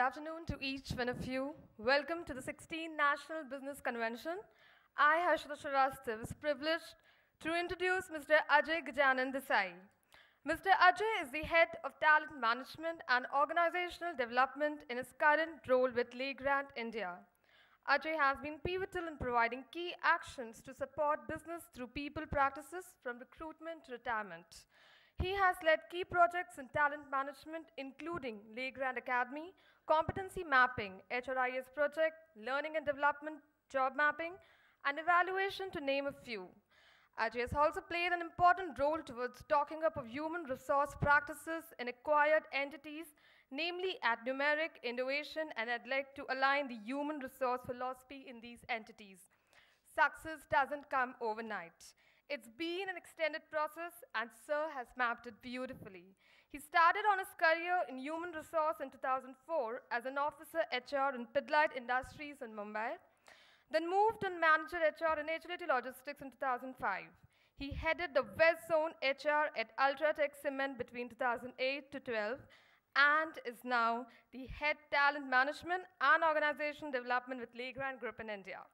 afternoon to each one of you. Welcome to the 16th National Business Convention. I, Harshita Shrivastava, is privileged to introduce Mr. Ajay Desai. Mr. Ajay is the head of talent management and organizational development in his current role with Legrand, India. Ajay has been pivotal in providing key actions to support business through people practices from recruitment to retirement. He has led key projects in talent management, including Legrand Academy, competency mapping, HRIS project, learning and development, job mapping, and evaluation, to name a few. Ajay has also played an important role towards talking up of human resource practices in acquired entities, namely at Numeric, Innovation, and I'd like to align the human resource philosophy in these entities. Success doesn't come overnight. It's been an extended process, and Sir has mapped it beautifully. He started on his career in human resource in 2004 as an officer HR in Pidilite Industries in Mumbai, then moved on manager HR in HLT Logistics in 2005. He headed the West Zone HR at Ultratech Cement between 2008 to 12 and is now the head talent management and organization development with Legrand Group in India.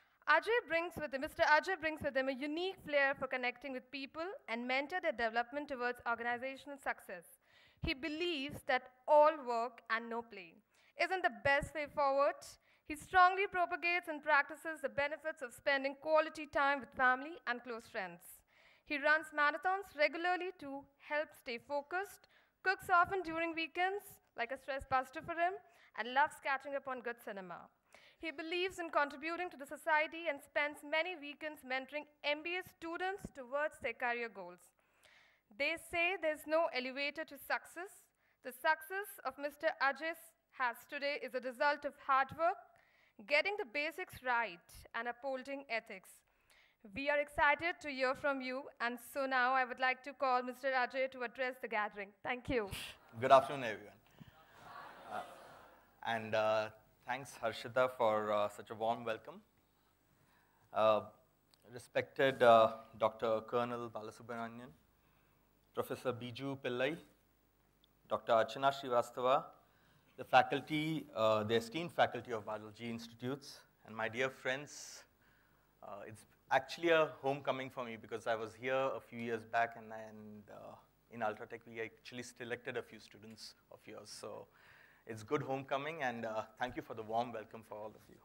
Mr. Ajay brings with him a unique flair for connecting with people and mentor their development towards organizational success. He believes that all work and no play isn't the best way forward. He strongly propagates and practices the benefits of spending quality time with family and close friends. He runs marathons regularly to help stay focused, cooks often during weekends, like a stress buster for him, and loves catching up on good cinema. He believes in contributing to the society and spends many weekends mentoring MBA students towards their career goals. They say there's no elevator to success. The success of Mr. Ajay has today is a result of hard work, getting the basics right, and upholding ethics. We are excited to hear from you, and so now I would like to call Mr. Ajay to address the gathering. Thank you. Good afternoon, everyone. Thanks, Harshita, for such a warm welcome. Respected Dr. Colonel Balasubramanian, Professor Biju Pillai, Dr. Archana Srivastava, the faculty, the esteemed faculty of Balaji Institutes, and my dear friends, it's actually a homecoming for me because I was here a few years back, and in Ultratech we actually selected a few students of yours. So it's good homecoming, and thank you for the warm welcome for all of you.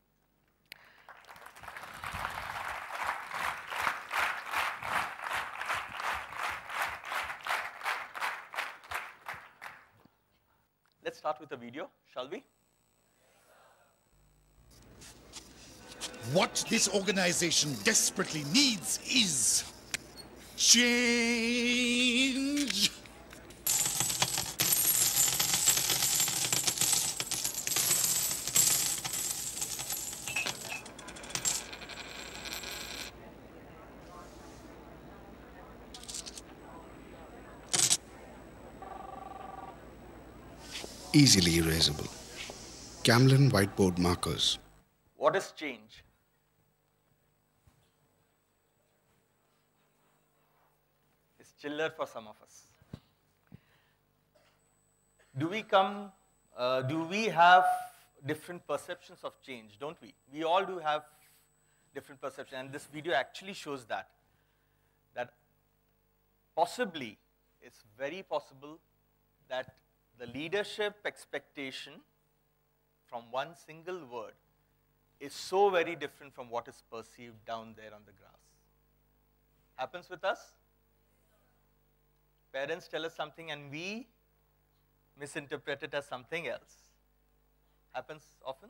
Let's start with a video, shall we? What this organization desperately needs is change. Easily erasable. Camlin whiteboard markers. What is change? It's chiller for some of us. Do we have different perceptions of change, don't we? We all do have different perceptions, and this video actually shows that possibly, it's very possible that the leadership expectation from one single word is so very different from what is perceived down there on the grass. Happens with us? Parents tell us something and we misinterpret it as something else. Happens often?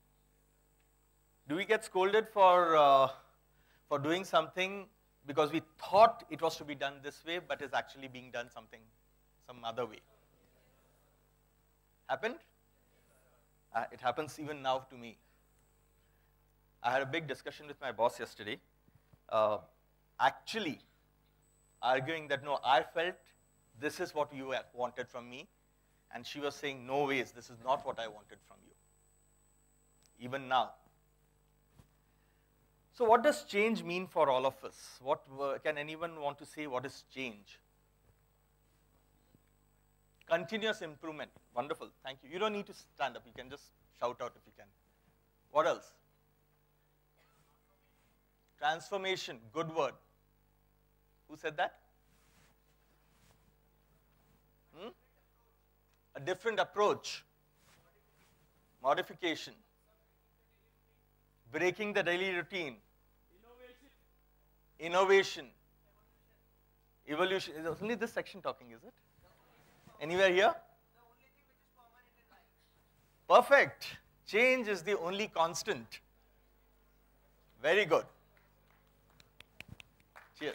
Do we get scolded for doing something because we thought it was to be done this way, but is actually being done some other way? Happened? It happens even now to me. I had a big discussion with my boss yesterday, actually arguing that, no, I felt this is what you wanted from me, and she was saying, no ways, this is not what I wanted from you, even now. So what does change mean for all of us? Can anyone want to say what is change? Continuous improvement. Wonderful. Thank you. You don't need to stand up. You can just shout out if you can. What else? Transformation. Good word. Who said that? A different approach. Modification. Breaking the daily routine. Innovation. Evolution. Is only this section talking, is it? Anywhere here? Perfect. Change is the only constant. Very good. Cheers.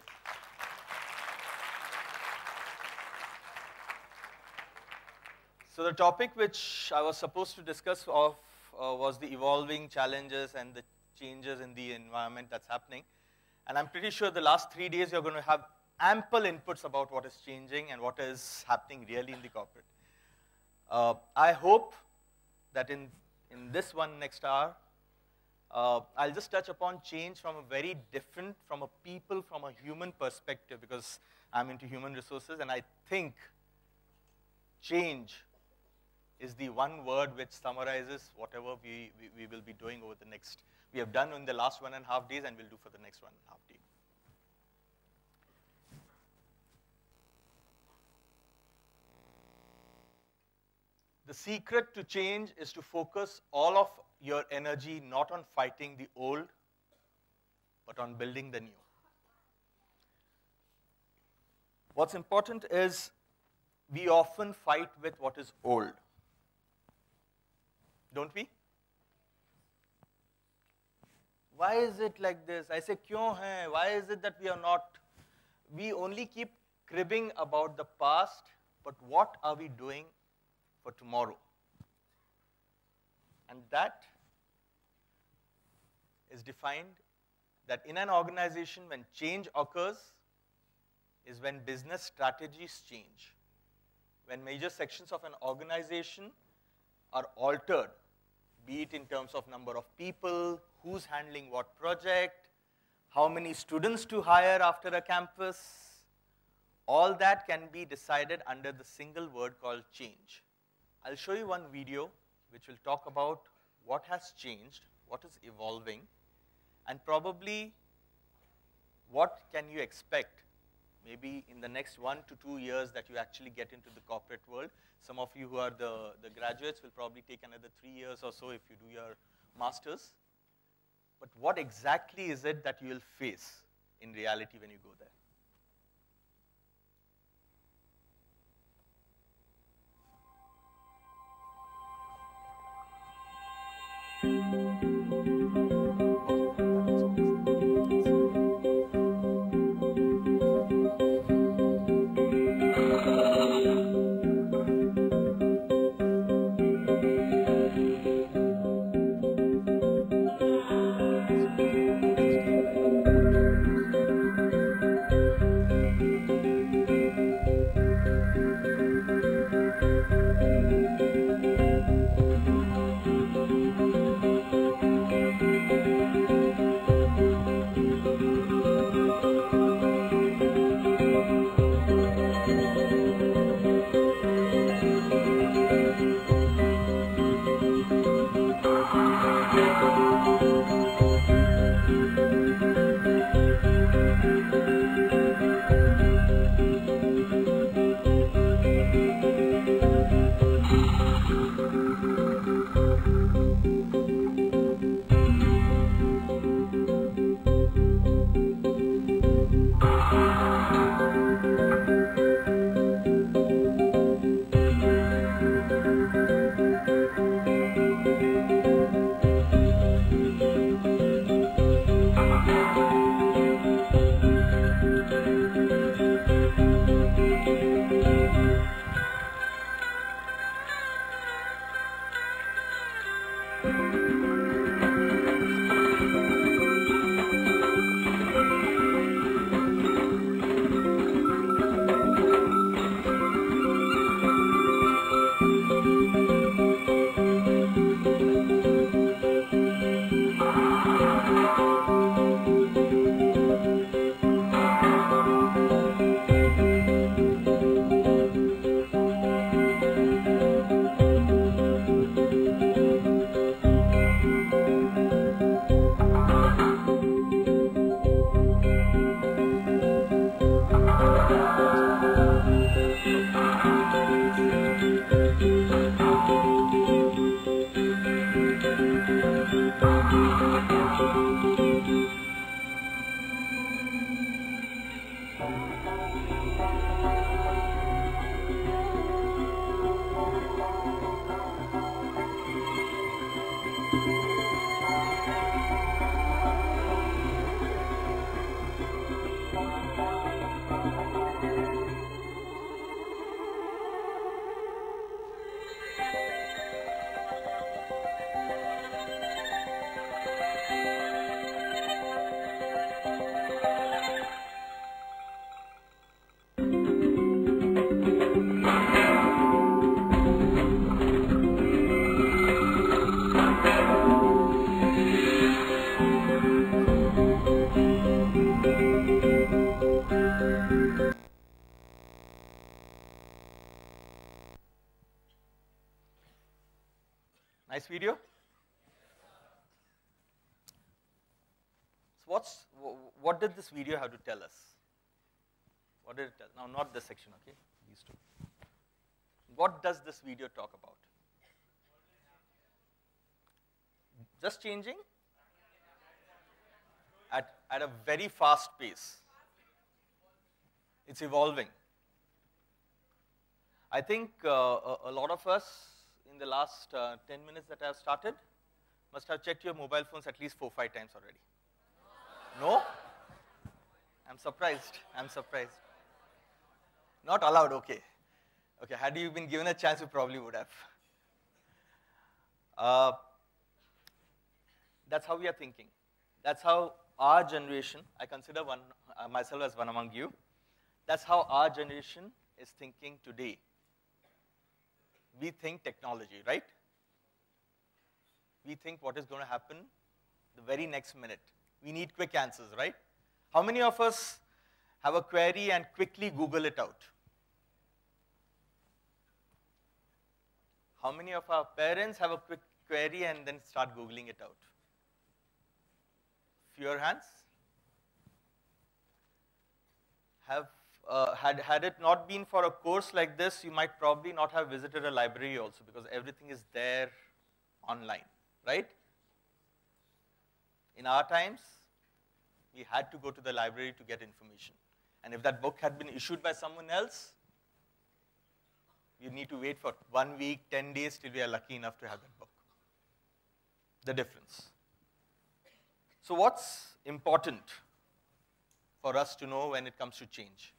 So the topic which I was supposed to discuss was the evolving challenges and the changes in the environment that's happening. And I'm pretty sure the last 3 days you're going to have ample inputs about what is changing and what is happening really in the corporate. I hope that in this one next hour, I'll just touch upon change from a very different, from a human perspective, because I'm into human resources, and I think change is the one word which summarizes whatever we will be doing over the next, we have done in the last 1.5 days and we'll do for the next 1.5 days. The secret to change is to focus all of your energy not on fighting the old, but on building the new. What's important is we often fight with what is old. Don't we? Why is it like this? I say, kyun hai? Why is it that we are not? We only keep cribbing about the past, but what are we doing for tomorrow? And that is defined that in an organization, when change occurs, is when business strategies change. When major sections of an organization are altered, be it in terms of number of people, who's handling what project, how many students to hire after a campus, all that can be decided under the single word called change. I'll show you one video which will talk about what has changed, what is evolving, and probably what can you expect maybe in the next 1 to 2 years that you actually get into the corporate world. Some of you who are the graduates will probably take another 3 years or so if you do your masters. But what exactly is it that you will face in reality when you go there? Nice video? So what did this video have to tell us? What did it tell? Now, not this section, okay? These two. What does this video talk about? Just changing at a very fast pace. It's evolving. I think a lot of us in the last 10 minutes that I have started must have checked your mobile phones at least 4 or 5 times already. No? I'm surprised. I'm surprised. Not allowed, okay. Okay, had you been given a chance, you probably would have. That's how we are thinking. That's how our generation, I consider myself as one among you, that's how our generation is thinking today. We think technology, right? We think what is going to happen the very next minute. We need quick answers, right? How many of us have a query and quickly Google it out? How many of our parents have a quick query and then start Googling it out? Fewer hands? Had it not been for a course like this, you might probably not have visited a library also, because everything is there online, right? In our times, we had to go to the library to get information. And if that book had been issued by someone else, you need to wait for 1 week, 10 days till we are lucky enough to have that book. The difference. So what's important for us to know when it comes to change?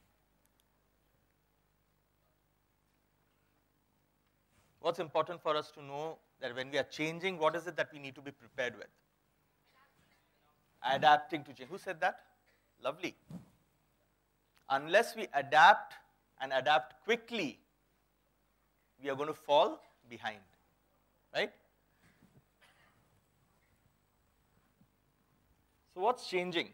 What's important for us to know that when we are changing, what is it that we need to be prepared with? Adapting to change. Who said that? Lovely. Unless we adapt and adapt quickly, we are going to fall behind, right? So what's changing?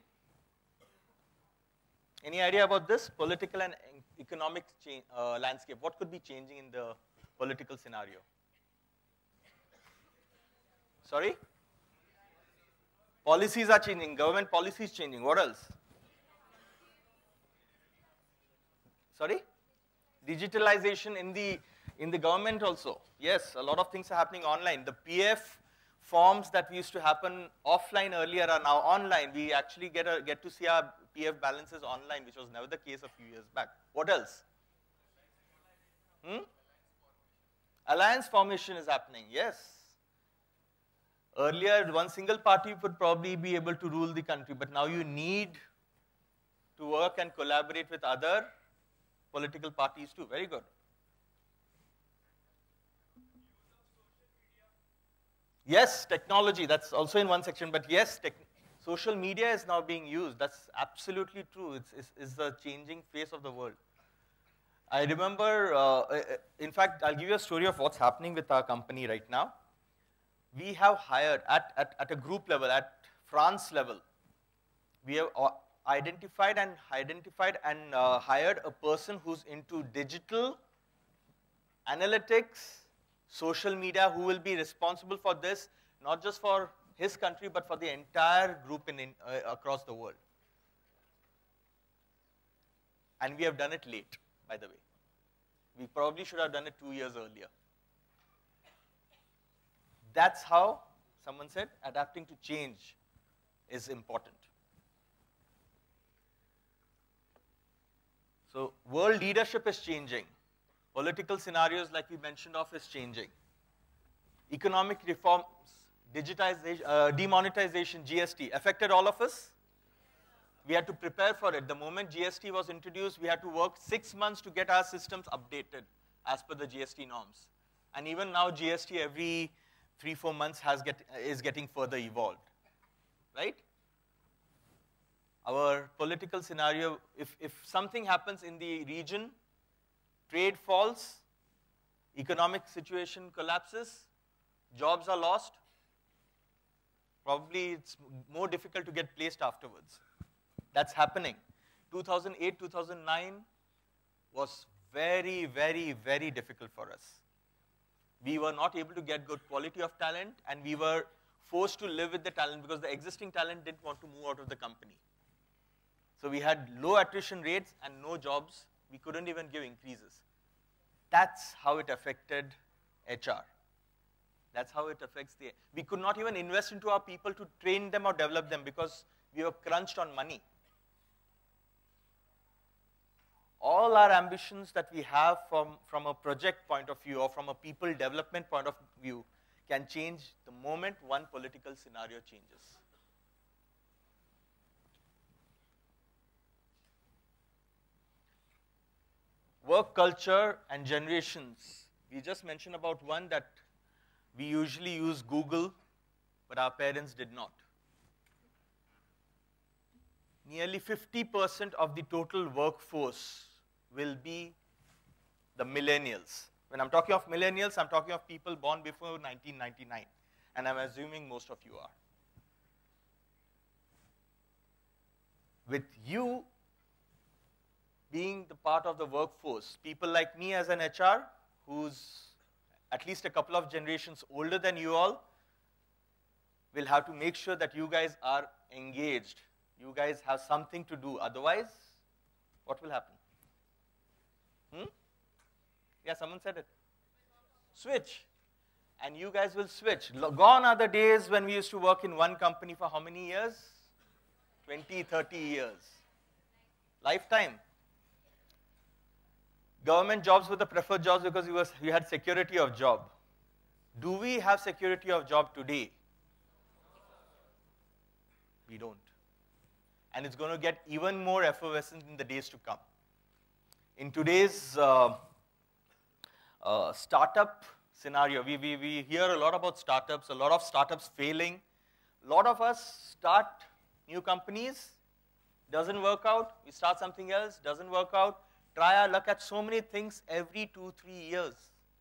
Any idea about this? Political and economic landscape. What could be changing in the political scenario? Sorry? Policies are changing. Government policy is changing. What else? Sorry? Digitalization in the government also. Yes, a lot of things are happening online. The PF forms that used to happen offline earlier are now online. We actually get to see our PF balances online, which was never the case a few years back. What else? Alliance formation is happening, yes. Earlier, one single party would probably be able to rule the country, but now you need to work and collaborate with other political parties too. Very good. Yes, technology, that's also in one section, but yes, social media is now being used. That's absolutely true. It's the changing face of the world. I remember, in fact, I'll give you a story of what's happening with our company right now. We have hired, at a group level, at France level, we have identified and hired a person who's into digital analytics, social media, who will be responsible for this, not just for his country, but for the entire group across the world. And we have done it late, by the way. We probably should have done it 2 years earlier. That's how, someone said, adapting to change is important. So world leadership is changing. Political scenarios, like we mentioned of, is changing. Economic reforms, digitization, demonetization, GST, affected all of us. We had to prepare for it. The moment GST was introduced, we had to work 6 months to get our systems updated as per the GST norms. And even now, GST every 3-4 months is getting further evolved, right? Our political scenario, if something happens in the region, trade falls, economic situation collapses, jobs are lost, probably it's more difficult to get placed afterwards. That's happening. 2008, 2009 was very, very, very difficult for us. We were not able to get good quality of talent, and we were forced to live with the talent because the existing talent didn't want to move out of the company. So we had low attrition rates and no jobs. We couldn't even give increases. That's how it affected HR. That's how it affects we could not even invest into our people to train them or develop them because we were crunched on money. All our ambitions that we have from a project point of view or from a people development point of view can change the moment one political scenario changes. Work culture and generations. We just mentioned about one that we usually use Google, but our parents did not. Nearly 50% of the total workforce will be the millennials. When I'm talking of millennials, I'm talking of people born before 1999, and I'm assuming most of you are. With you being the part of the workforce, people like me as an HR, who's at least a couple of generations older than you all, will have to make sure that you guys are engaged. You guys have something to do. Otherwise, what will happen? Yeah, someone said it. Switch. And you guys will switch. Gone are the days when we used to work in one company for how many years? 20, 30 years. Lifetime. Government jobs were the preferred jobs because we had security of job. Do we have security of job today? We don't. And it's going to get even more effervescent in the days to come. In today's startup scenario, we hear a lot about startups, a lot of startups failing. A lot of us start new companies, doesn't work out. We start something else, doesn't work out. Try our luck at so many things every 2-3 years.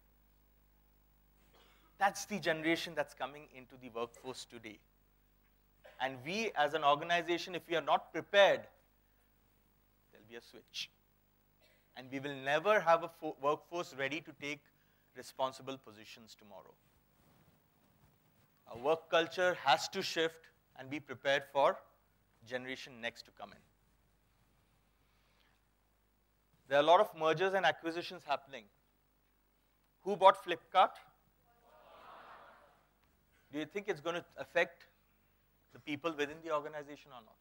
That's the generation that's coming into the workforce today. And we as an organization, if we are not prepared, there'll be a switch. And we will never have a workforce ready to take responsible positions tomorrow. Our work culture has to shift and be prepared for generation next to come in. There are a lot of mergers and acquisitions happening. Who bought Flipkart? Do you think it's going to affect the people within the organization or not?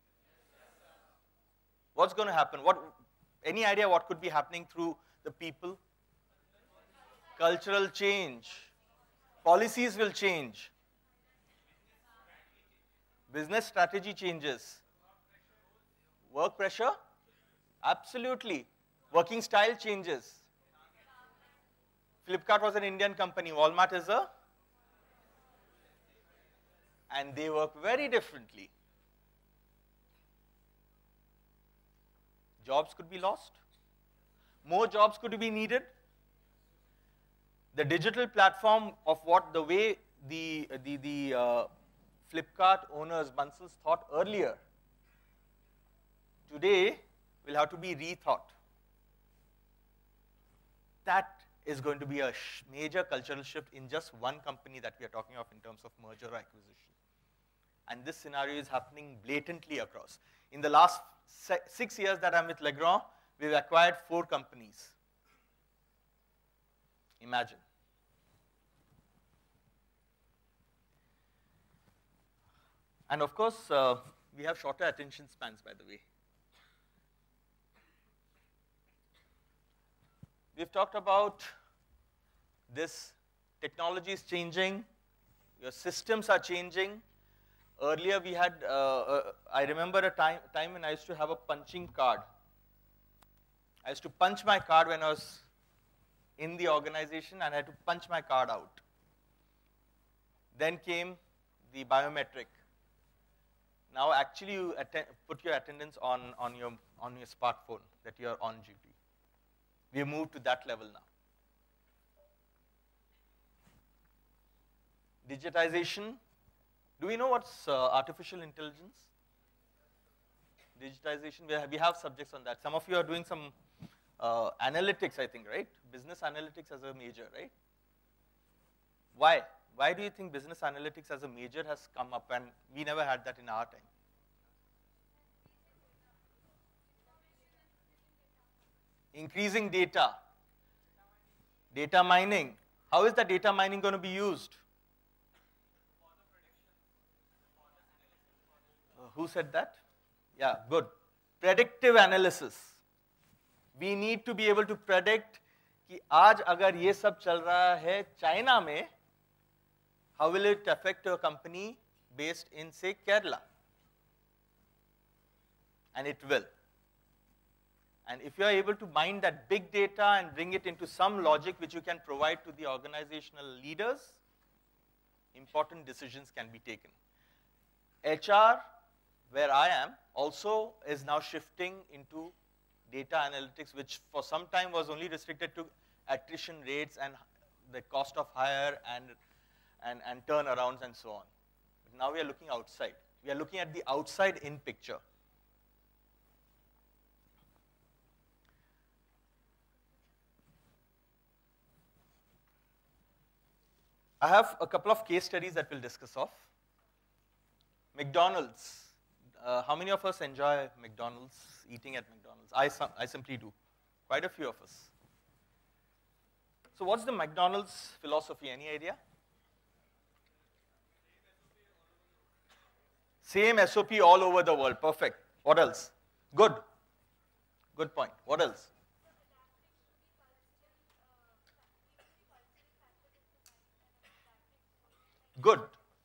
What's going to happen? Any idea what could be happening through the people? Cultural change. Policies will change. Business strategy changes. Work pressure? Absolutely. Working style changes. Flipkart was an Indian company. Walmart is a? And they work very differently. Jobs could be lost. More jobs could be needed. The digital platform of the way the Flipkart owners, Bansals, thought earlier, today will have to be rethought. That is going to be a major cultural shift in just one company that we are talking of in terms of merger or acquisition. And this scenario is happening blatantly across. In the last 6 years that I'm with Legrand, we've acquired 4 companies. Imagine. And of course, we have shorter attention spans, by the way. We've talked about this. Technology is changing. Your systems are changing. Earlier we had, I remember a time when I used to have a punching card. I used to punch my card when I was in the organization, and I had to punch my card out. Then came the biometric. Now actually you put your attendance on your smartphone that you are on duty. We have moved to that level now. Digitization. Do we know what's artificial intelligence? Digitization, we have subjects on that. Some of you are doing some analytics, I think, right? Business analytics as a major, right? Why? Why do you think business analytics as a major has come up and we never had that in our time? Increasing data. Data mining. How is the data mining going to be used? Who said that? Yeah, good. Predictive analysis. We need to be able to predict कि आज अगर ये सब चल रहा है China में, how will it affect a company based in, say, Kerala? And it will. And if you are able to mine that big data and bring it into some logic which you can provide to the organizational leaders, important decisions can be taken. HR, where I am, also is now shifting into data analytics, which for some time was only restricted to attrition rates and the cost of hire and turnarounds and so on. But now we are looking outside. We are looking at the outside-in picture. I have a couple of case studies that we'll discuss of. McDonald's. How many of us enjoy McDonald's, eating at McDonald's? I simply do. Quite a few of us. So what's the McDonald's philosophy? Any idea? Same SOP all over the world. Perfect. What else? Good. Good point. What else? Good.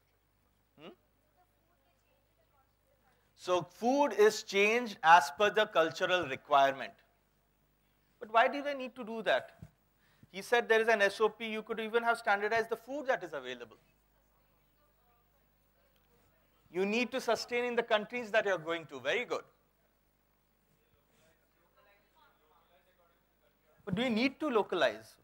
So food is changed as per the cultural requirement. But why do they need to do that? He said there is an SOP, you could even have standardized the food that is available. You need to sustain in the countries that you're going to. Very good. But do you need to localize?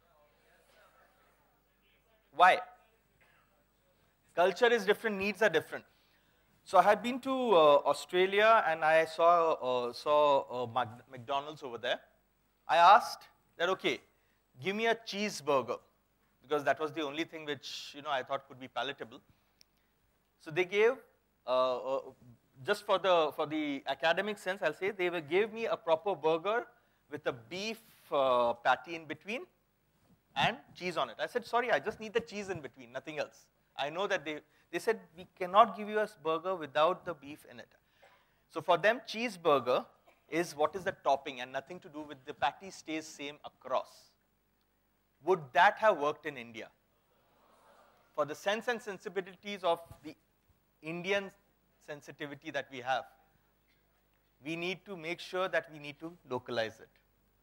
Why? Culture is different, needs are different. So I had been to Australia and I saw McDonald's over there. I asked that, okay, give me a cheeseburger, because that was the only thing which I thought could be palatable. So they gave, just for the academic sense, I'll say, they gave me a proper burger with a beef patty in between and cheese on it. I said, sorry, I just need the cheese in between, nothing else. I know that they said, we cannot give you a burger without the beef in it. So for them, cheeseburger is what is the topping and nothing to do with the patty stays same across. Would that have worked in India? For the sense and sensibilities of the Indian sensitivity that we have, we need to make sure that we need to localize it.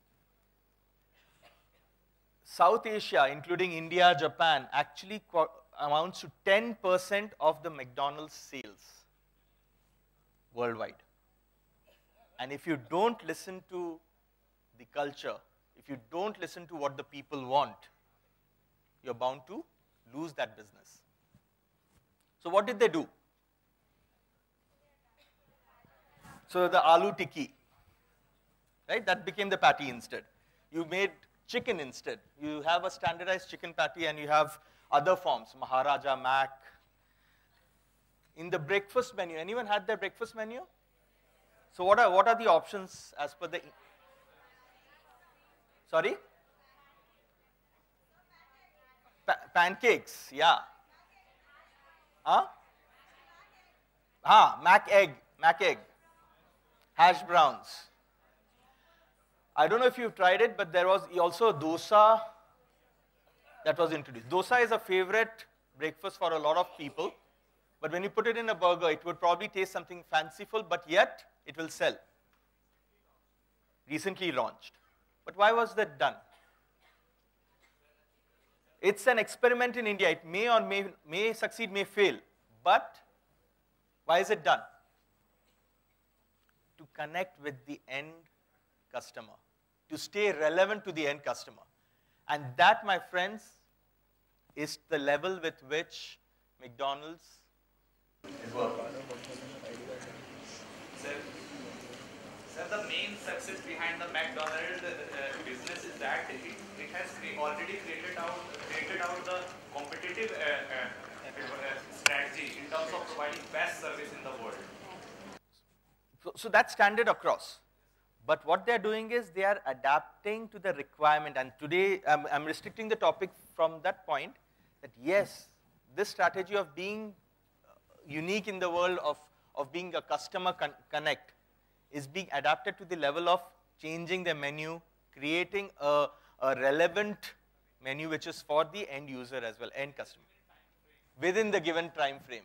South Asia, including India, Japan, actually amounts to 10% of the McDonald's sales worldwide. And if you don't listen to the culture, if you don't listen to what the people want, you're bound to lose that business. So what did they do? So the aloo tikki, right? That became the patty instead. You made chicken instead. You have a standardized chicken patty and you have other forms, Maharaja, Mac. In the breakfast menu, anyone had their breakfast menu? So what are the options as per the... Sorry? Pancakes, yeah. Mac egg. Hash browns. I don't know if you've tried it, but there was also dosa that was introduced. Dosa is a favorite breakfast for a lot of people, but when you put it in a burger, it would probably taste something fanciful, but yet it will sell. Recently launched. But why was that done? It's an experiment in India. It may or may succeed, may fail. But why is it done? To connect with the end customer, to stay relevant to the end customer. And that, my friends, is the level with which McDonald's is working. Sir, the main success behind the McDonald's business is that it it has already created out the competitive strategy in terms of providing best service in the world. So that's standard across. But what they're doing is they are adapting to the requirement. And today, I'm restricting the topic from that point that yes, this strategy of being unique in the world of being a customer connect is being adapted to the level of changing the menu, creating a relevant menu which is for the end user as well, end customer, within the given time frame.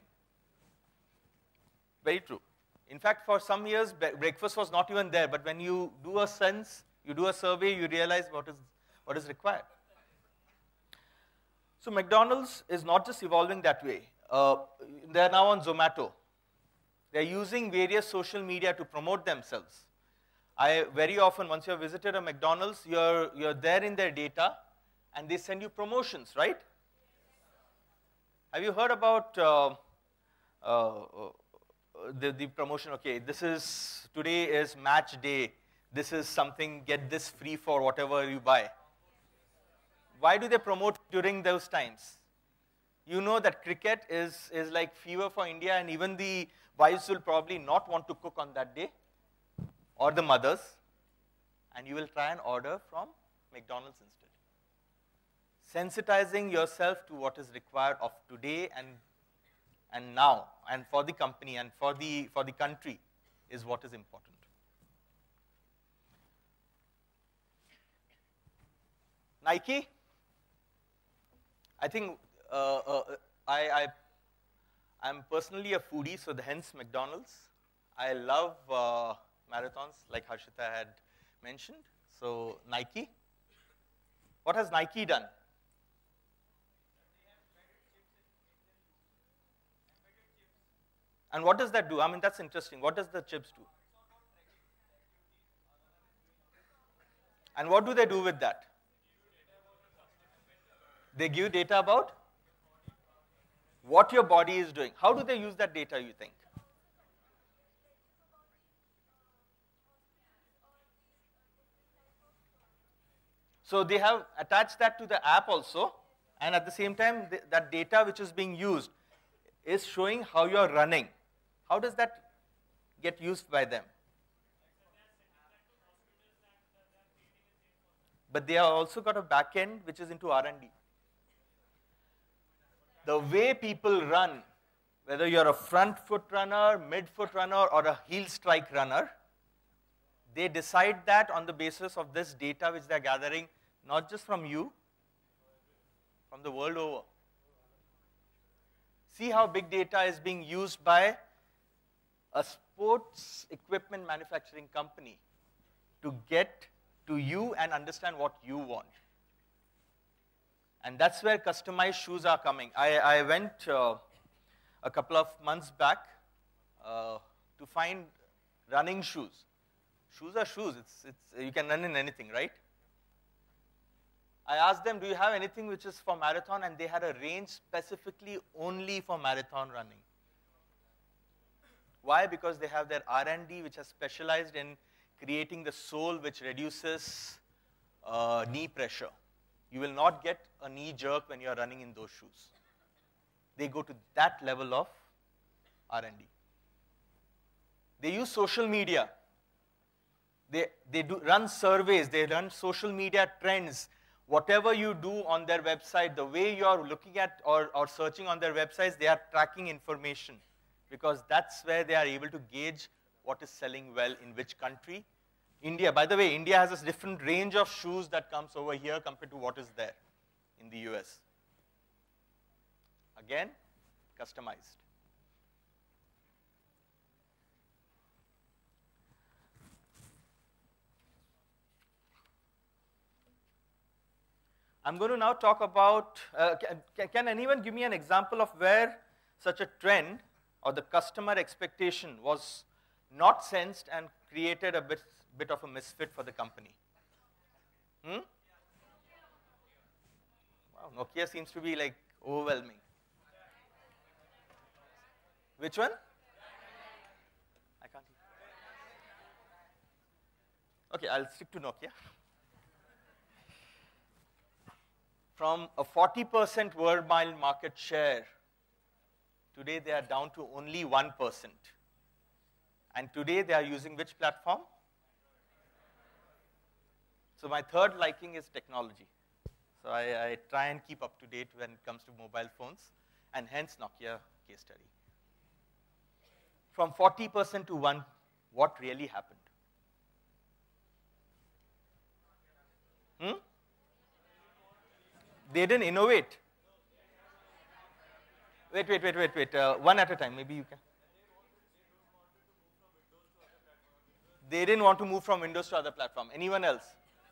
Very true. In fact, for some years, breakfast was not even there, but when you do a sense, you do a survey, you realize what is required. So McDonald's is not just evolving that way. They're now on Zomato. They're using various social media to promote themselves. Very often, once you've visited a McDonald's, you're there in their data, and they send you promotions, right? Have you heard about the promotion? Okay, today is match day. This is something, get this free for whatever you buy. Why do they promote during those times? You know that cricket is like fever for India, and even the wives will probably not want to cook on that day, or the mothers, and you will try and order from McDonald's instead. Sensitizing yourself to what is required of today and now, and for the company and for the country is what is important. Nike, I think I'm personally a foodie, so hence McDonald's. I love marathons, like Harshita had mentioned. So Nike. What has Nike done? And what does that do? I mean, that's interesting. What does the chips do? And what do they do with that? They give data about what your body is doing. How do they use that data, you think? So they have attached that to the app also, and at the same time, that data which is being used is showing how you are running. How does that get used by them? But they have also got a back end which is into R&D. The way people run, whether you're a front foot runner, mid foot runner, or a heel strike runner, they decide that on the basis of this data which they're gathering, not just from you, from the world over. See how big data is being used by a sports equipment manufacturing company to get to you and understand what you want. And that's where customized shoes are coming. I went a couple of months back to find running shoes. Shoes are shoes. You can run in anything, right? I asked them, do you have anything which is for marathon? And they had a range specifically only for marathon running. Why? Because they have their R&D which has specialized in creating the sole which reduces knee pressure. You will not get a knee jerk when you are running in those shoes. They go to that level of R&D. They use social media. They run surveys. They run social media trends. Whatever you do on their website, the way you are looking at or searching on their websites, they are tracking information, because that's where they are able to gauge what is selling well in which country. India, by the way, India has a different range of shoes that comes over here compared to what is there in the US. Again, customized. I'm going to now talk about, can anyone give me an example of where such a trend or the customer expectation was not sensed and created a bit of a misfit for the company? Wow, Nokia seems to be like overwhelming. Which one? I can't hear. Okay, I'll stick to Nokia. from a 40% world mile market share, today they are down to only 1%. And today they are using which platform? So my third liking is technology. So I try and keep up to date when it comes to mobile phones, and hence Nokia case study. From 40% to 1, what really happened? They didn't innovate. Wait. One at a time, maybe you can. They didn't want to move from Windows to other platform. Anyone else?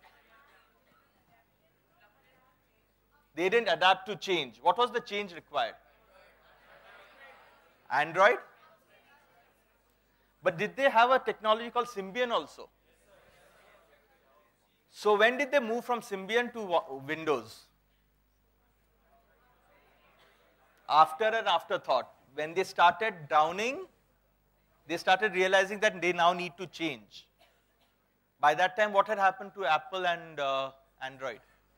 They didn't adapt to change. What was the change required? Android? But did they have a technology called Symbian also? So when did they move from Symbian to Windows? After an afterthought. When they started downing, they started realizing that they now need to change. By that time, what had happened to Apple and Android?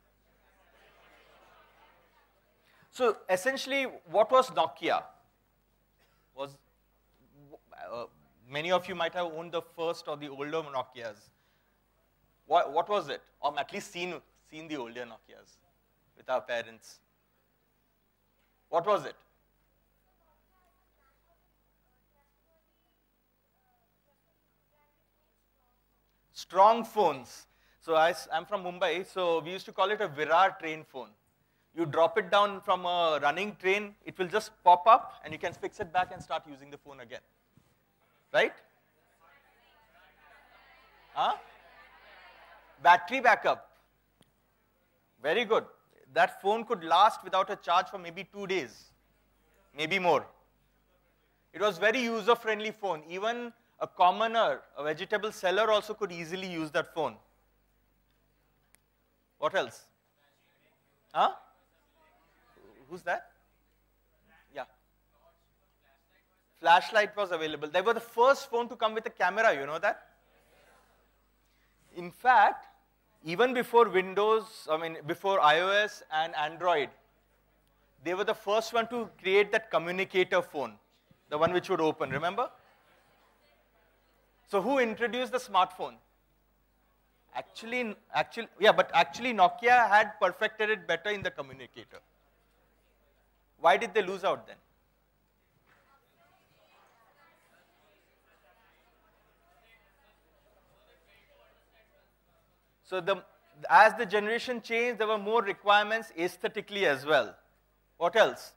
So essentially, what was Nokia? Many of you might have owned the first or the older Nokias. What was it? Or at least seen the older Nokias with our parents. What was it? Strong phones. So I'm from Mumbai, so we used to call it a Virar train phone. You drop it down from a running train, it will just pop up, and you can fix it back and start using the phone again. Right? Huh? Battery backup. Very good. That phone could last without a charge for maybe 2 days, maybe more. It was very user-friendly phone. Even a commoner, a vegetable seller also could easily use that phone. What else? Huh? Who's that? Yeah. Flashlight was available. They were the first phone to come with a camera, you know that? In fact, even before before iOS and Android, they were the first one to create that communicator phone, the one which would open, remember? So who introduced the smartphone? Actually, Nokia had perfected it better in the communicator. Why did they lose out then? So as the generation changed, there were more requirements aesthetically as well. What else?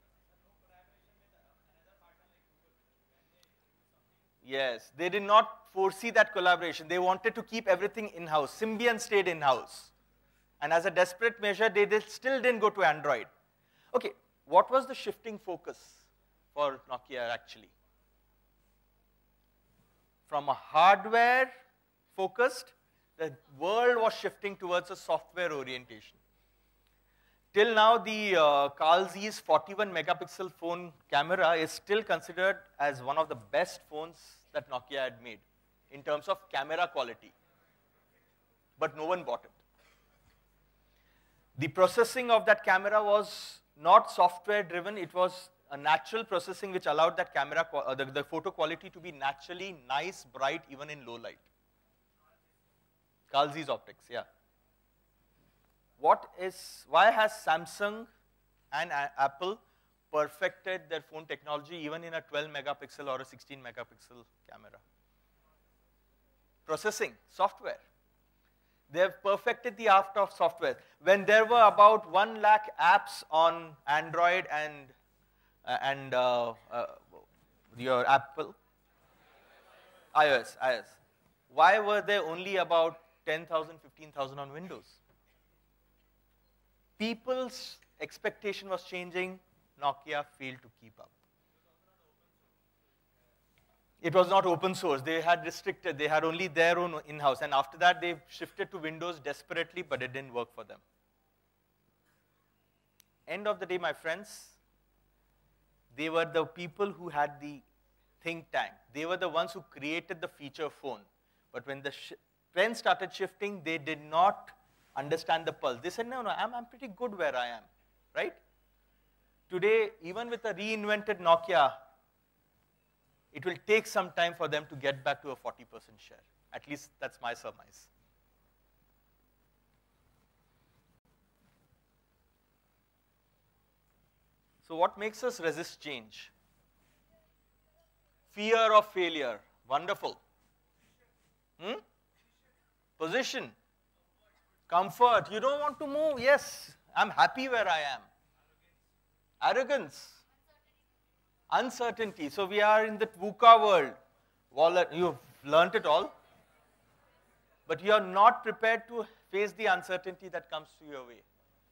Yes, they did not foresee that collaboration. They wanted to keep everything in-house. Symbian stayed in-house. And as a desperate measure, they still didn't go to Android. Okay, what was the shifting focus for Nokia actually? From a hardware focused, the world was shifting towards a software orientation. Till now, the Carl Zeiss 41 megapixel phone camera is still considered as one of the best phones that Nokia had made in terms of camera quality. But no one bought it. The processing of that camera was not software driven, it was a natural processing which allowed that camera, the photo quality to be naturally nice, bright, even in low light. Carl Zeiss optics, yeah. Why has Samsung and Apple perfected their phone technology even in a 12 megapixel or a 16 megapixel camera? Processing, software. They have perfected the art of software. When there were about 1 lakh apps on Android and your Apple, iOS. Why were there only about 10,000, 15,000 on Windows? People's expectation was changing. Nokia failed to keep up. It was not open source. They had restricted. They had only their own in-house. And after that, they shifted to Windows desperately, but it didn't work for them. End of the day, my friends, they were the people who had the think tank. They were the ones who created the feature phone. But when the trend started shifting, they did not understand the pulse. They said, no, I'm pretty good where I am, right? Today, even with a reinvented Nokia, it will take some time for them to get back to a 40% share. At least that's my surmise. So what makes us resist change? Fear of failure. Wonderful. Position. Comfort. You don't want to move. Yes, I'm happy where I am. Arrogance. Uncertainty. So we are in the VUCA world. You've learnt it all. But you are not prepared to face the uncertainty that comes to your way.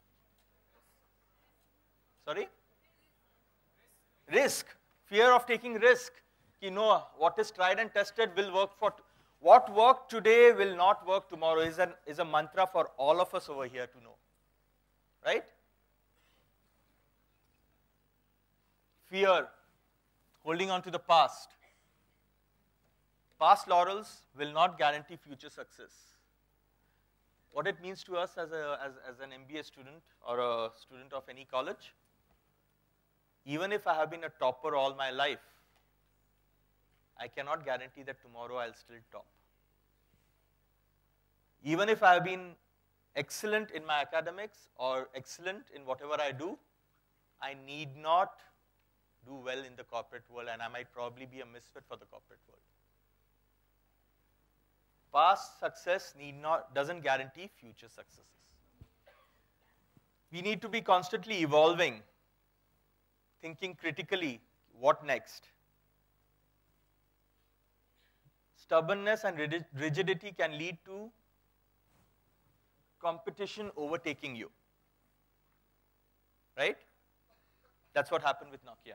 Sorry? Risk. Fear of taking risk. You know, what is tried and tested will work what worked today will not work tomorrow is a mantra for all of us over here to know. Right? Fear. Holding on to the past. Past laurels will not guarantee future success. What it means to us as an MBA student or a student of any college, even if I have been a topper all my life, I cannot guarantee that tomorrow I'll still top. Even if I have been excellent in my academics or excellent in whatever I do, I need not do well in the corporate world, and I might probably be a misfit for the corporate world. Past success doesn't guarantee future successes. We need to be constantly evolving, thinking critically, what next? Stubbornness and rigidity can lead to competition overtaking you. Right? That's what happened with Nokia.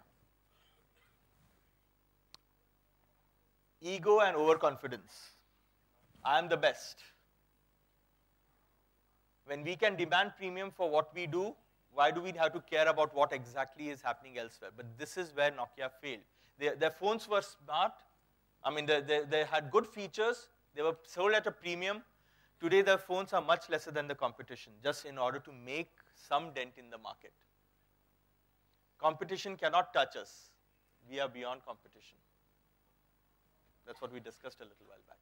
Ego and overconfidence. I am the best. When we can demand premium for what we do, why do we have to care about what exactly is happening elsewhere? But this is where Nokia failed. Their phones were smart. I mean, they had good features. They were sold at a premium. Today, their phones are much lesser than the competition, just in order to make some dent in the market. Competition cannot touch us. We are beyond competition. That's what we discussed a little while back.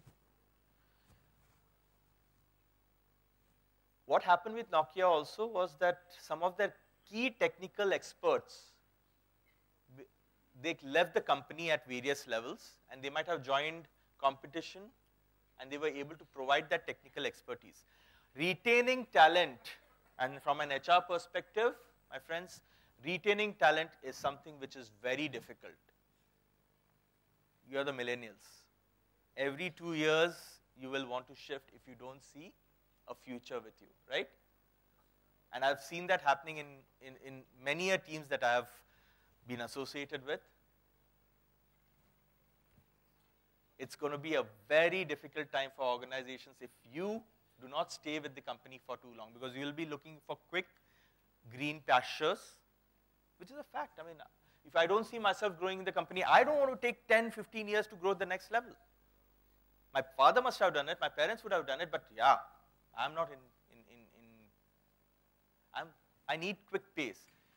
What happened with Nokia also was that some of their key technical experts, they left the company at various levels, and they might have joined competition, and they were able to provide that technical expertise. Retaining talent, and from an HR perspective, my friends, retaining talent is something which is very difficult. You are the millennials. Every 2 years, you will want to shift if you don't see a future with you, right? And I've seen that happening in many teams that I have been associated with. It's going to be a very difficult time for organizations if you do not stay with the company for too long, because you will be looking for quick green pastures, which is a fact. I mean, if I don't see myself growing in the company, I don't want to take 10, 15 years to grow the next level. My father must have done it, my parents would have done it, but yeah, I'm not I need quick pace.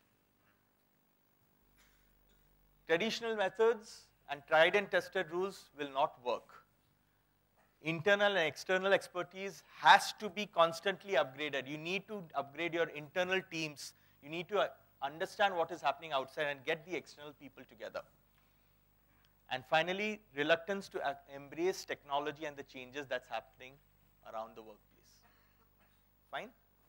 Traditional methods and tried and tested rules will not work. Internal and external expertise has to be constantly upgraded. You need to upgrade your internal teams. You need to understand what is happening outside and get the external people together. And finally, reluctance to embrace technology and the changes that's happening around the workplace. Fine?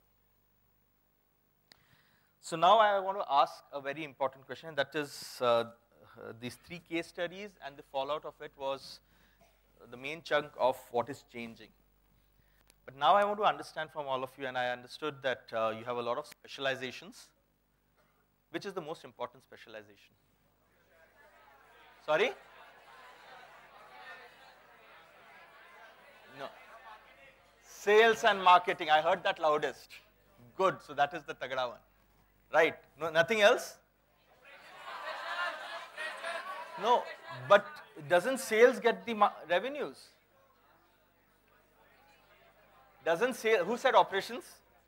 So now I want to ask a very important question, that is these 3 case studies, and the fallout of it was the main chunk of what is changing. But now I want to understand from all of you, and I understood that you have a lot of specializations. Which is the most important specialization? Sorry? No. Sales and marketing. I heard that loudest. Good. So that is the Tagada one. Right. No, nothing else? No. But doesn't sales get the revenues? Doesn't say, who said operations?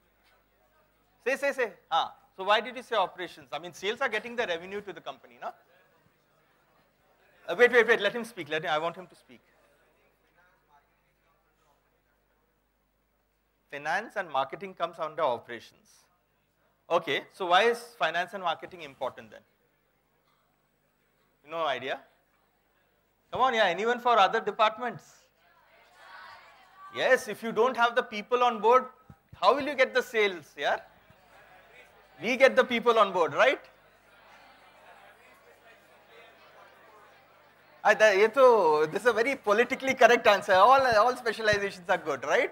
Say. So why did you say operations? I mean, sales are getting the revenue to the company, no? Wait, let him speak. I want him to speak. Finance and marketing comes under operations. Okay, so why is finance and marketing important then? No idea? Come on, yeah, anyone for other departments? Yes, if you don't have the people on board, how will you get the sales, yeah? We get the people on board, right? This is a very politically correct answer. All specializations are good, right?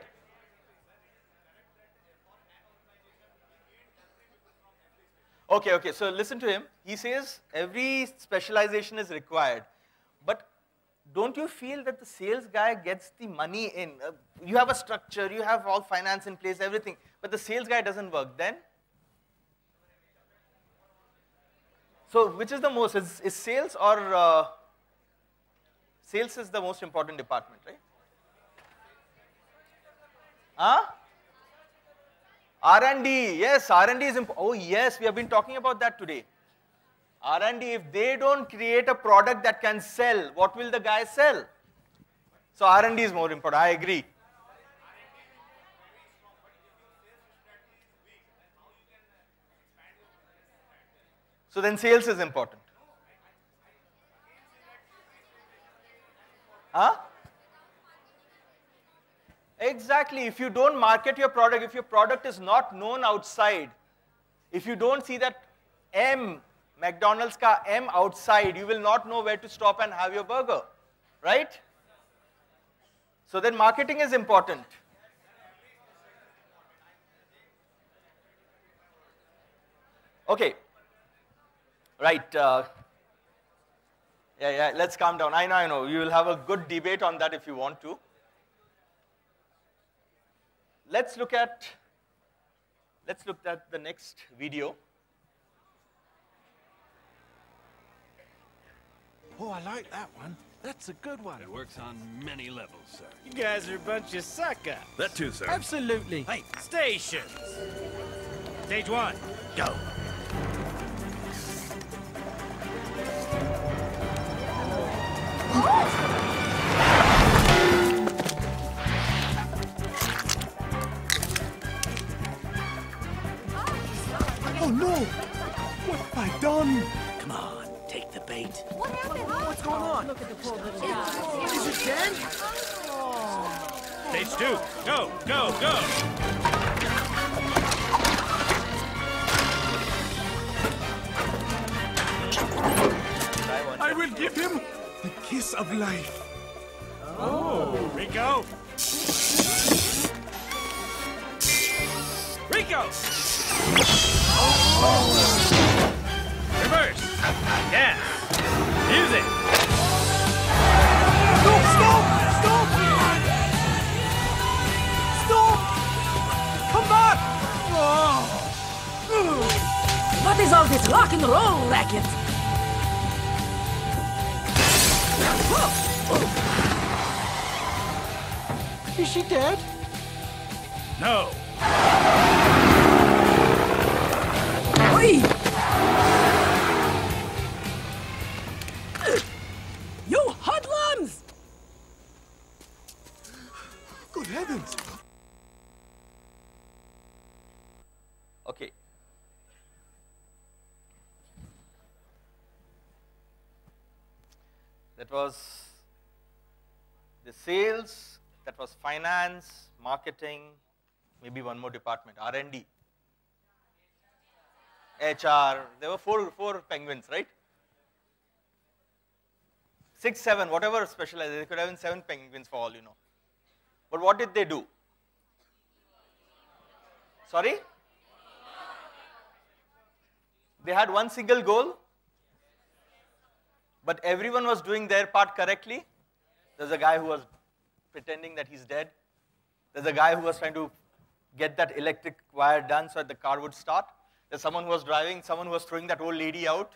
Okay, so listen to him. He says every specialization is required. But don't you feel that the sales guy gets the money in? You have a structure, you have all finance in place, everything. But the sales guy doesn't work. Then? So which is the most? Is sales or... sales is the most important department, right? Huh? R&D, yes, R&D is important. Oh yes, we have been talking about that today. R&D, if they don't create a product that can sell, what will the guy sell? So R&D is more important, I agree. So then sales is important. Huh? Exactly, if you don't market your product, if your product is not known outside, if you don't see that M, McDonald's ka M outside, you will not know where to stop and have your burger, right? So then marketing is important. Okay, right, yeah, let's calm down. I know, you will have a good debate on that if you want to. Let's look at the next video. Oh, I like that one. That's a good one. It works on many levels, sir. You guys are a bunch of suck-ups. That too, sir. Absolutely. Hey, stations. Stage one, go. Oh no! What have I done? Come on, take the bait. What happened? What's going on? Look at the poor little guy. Is it dead? Stage two, go. I will give him the kiss of life. Rico. Reverse. Yes. Music. Stop! Come back! What is all this rock and roll racket? Is she dead? No. Oi! You hoodlums! Good heavens! Okay. That was the sales, that was finance, marketing, maybe one more department, R&D, HR. There were four penguins, right? 6, 7, whatever specialized. There could have been 7 penguins for all you know. But what did they do? Sorry? They had one single goal, but everyone was doing their part correctly. There's a guy who was pretending that he's dead. There's a guy who was trying to get that electric wire done so that the car would start. There's someone who was driving, someone who was throwing that old lady out.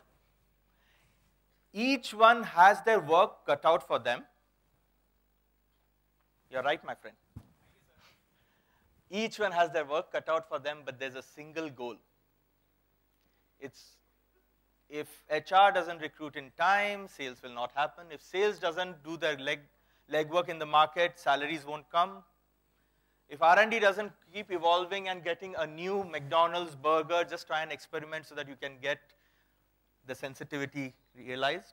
Each one has their work cut out for them. You're right, my friend. Each one has their work cut out for them, but there's a single goal. It's if HR doesn't recruit in time, sales will not happen. If sales doesn't do their legwork in the market, salaries won't come. If R&D doesn't keep evolving and getting a new McDonald's burger, just try and experiment so that you can get the sensitivity realized.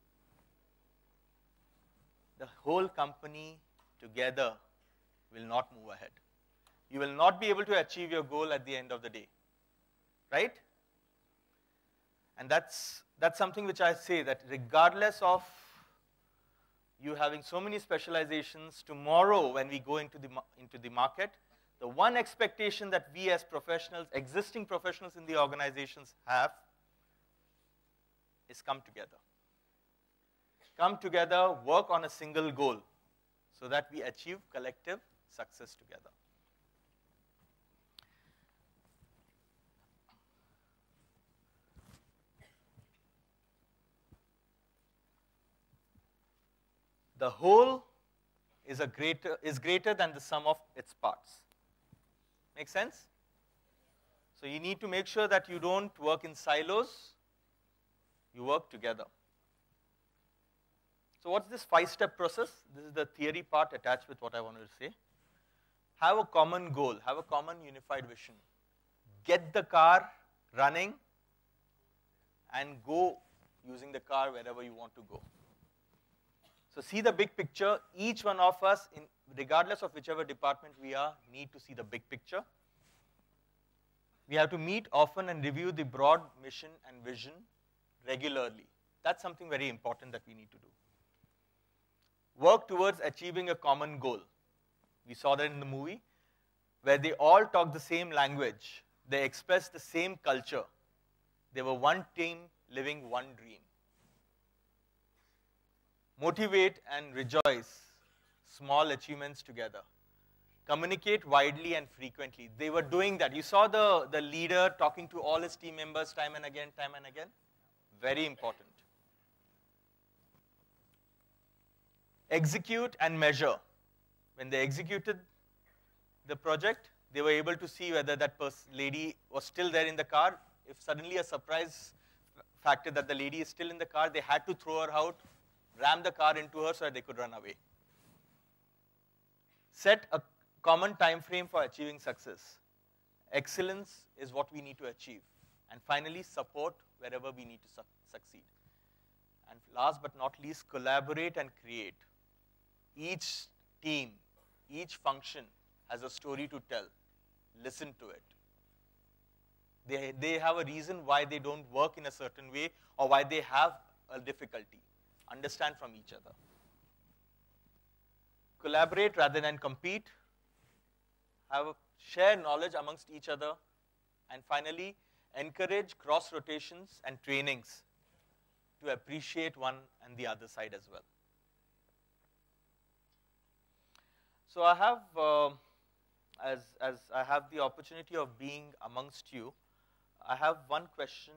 The whole company together will not move ahead. You will not be able to achieve your goal at the end of the day, right? And that's something which I say, that regardless of you having so many specializations, tomorrow when we go into the market, the one expectation that we as professionals, existing professionals in the organizations have is come together. Come together, work on a single goal so that we achieve collective success together. The whole is greater than the sum of its parts. Make sense? So you need to make sure that you don't work in silos, you work together. So what's this 5-step process? This is the theory part attached with what I wanted to say. Have a common goal, have a common unified vision. Get the car running and go using the car wherever you want to go. So see the big picture. Each one of us, regardless of whichever department we are, need to see the big picture. We have to meet often and review the broad mission and vision regularly. That's something very important that we need to do. Work towards achieving a common goal. We saw that in the movie, where they all talk the same language. They express the same culture. They were one team living one dream. Motivate and rejoice small achievements together. Communicate widely and frequently. They were doing that. You saw the leader talking to all his team members time and again, time and again. Very important. Execute and measure. When they executed the project, they were able to see whether that lady was still there in the car. If suddenly a surprise factor that the lady is still in the car, they had to throw her out, ram the car into her so that they could run away. Set a common time frame for achieving success. Excellence is what we need to achieve. And finally, support wherever we need to succeed. And last but not least, collaborate and create. Each team, each function has a story to tell. Listen to it. They have a reason why they don't work in a certain way or why they have a difficulty. Understand from each other. Collaborate rather than compete. Share knowledge amongst each other. And finally, encourage cross rotations and trainings to appreciate one and the other side as well. So I have, as I have the opportunity of being amongst you, I have one question.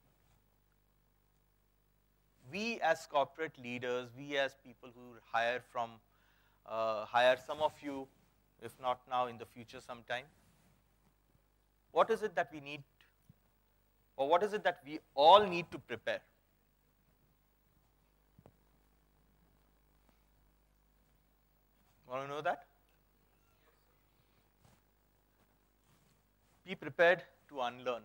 We as corporate leaders, we as people who hire some of you, if not now, in the future sometime, what is it that we need, or what is it that we all need to prepare? Want to know that? Be prepared to unlearn.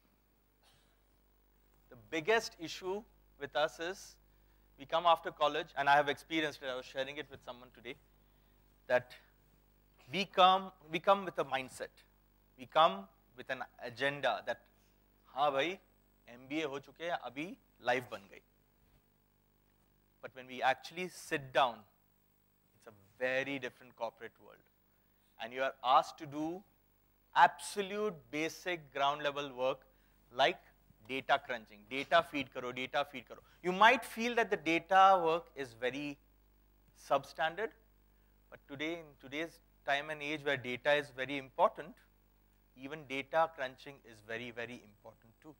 The biggest issue with us is we come after college, and I have experienced it, I was sharing it with someone today, that we come with a mindset. We come with an agenda that, हाँ भाई, MBA हो चुके हैं, अभी life बन गई. But when we actually sit down, it's a very different corporate world. And you are asked to do absolute basic ground level work like data crunching, data feed karo. You might feel that the data work is very substandard, but today, in today's time and age where data is very important, even data crunching is very, very important too.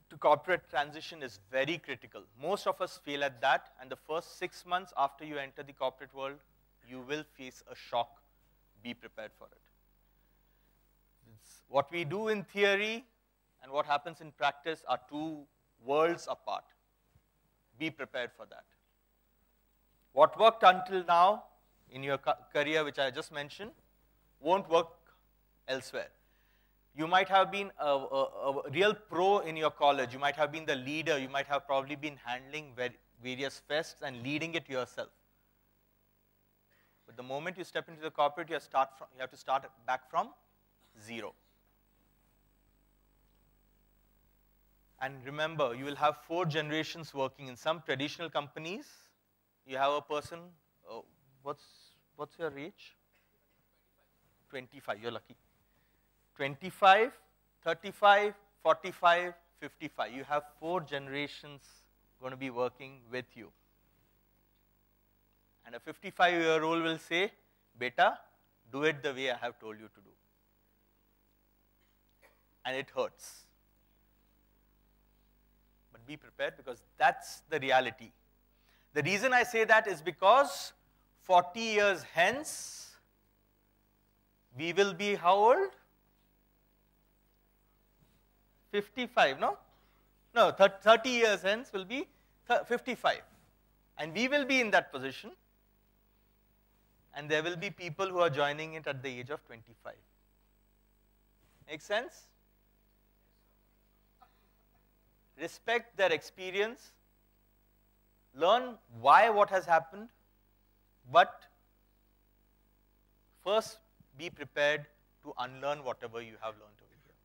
to corporate transition is very critical. Most of us fail at that, and the first 6 months after you enter the corporate world, you will face a shock. Be prepared for it. It's what we do in theory and what happens in practice are two worlds apart. Be prepared for that. What worked until now in your career, which I just mentioned, won't work elsewhere. You might have been a real pro in your college. You might have been the leader. You might have probably been handling various fests and leading it yourself. But the moment you step into the corporate, you have to start back from zero. And remember, you will have 4 generations working. In some traditional companies, you have a person, what's your age? 25, you're lucky. 25, 35, 45, 55. You have 4 generations going to be working with you. And a 55-year-old will say, beta, do it the way I have told you to do. And it hurts. But be prepared because that's the reality. The reason I say that is because 40 years hence, we will be how old? 55, no? No, 30 years hence will be 55. And we will be in that position. And there will be people who are joining it at the age of 25. Make sense? Respect their experience. Learn why what has happened. But first, be prepared to unlearn whatever you have learned over here.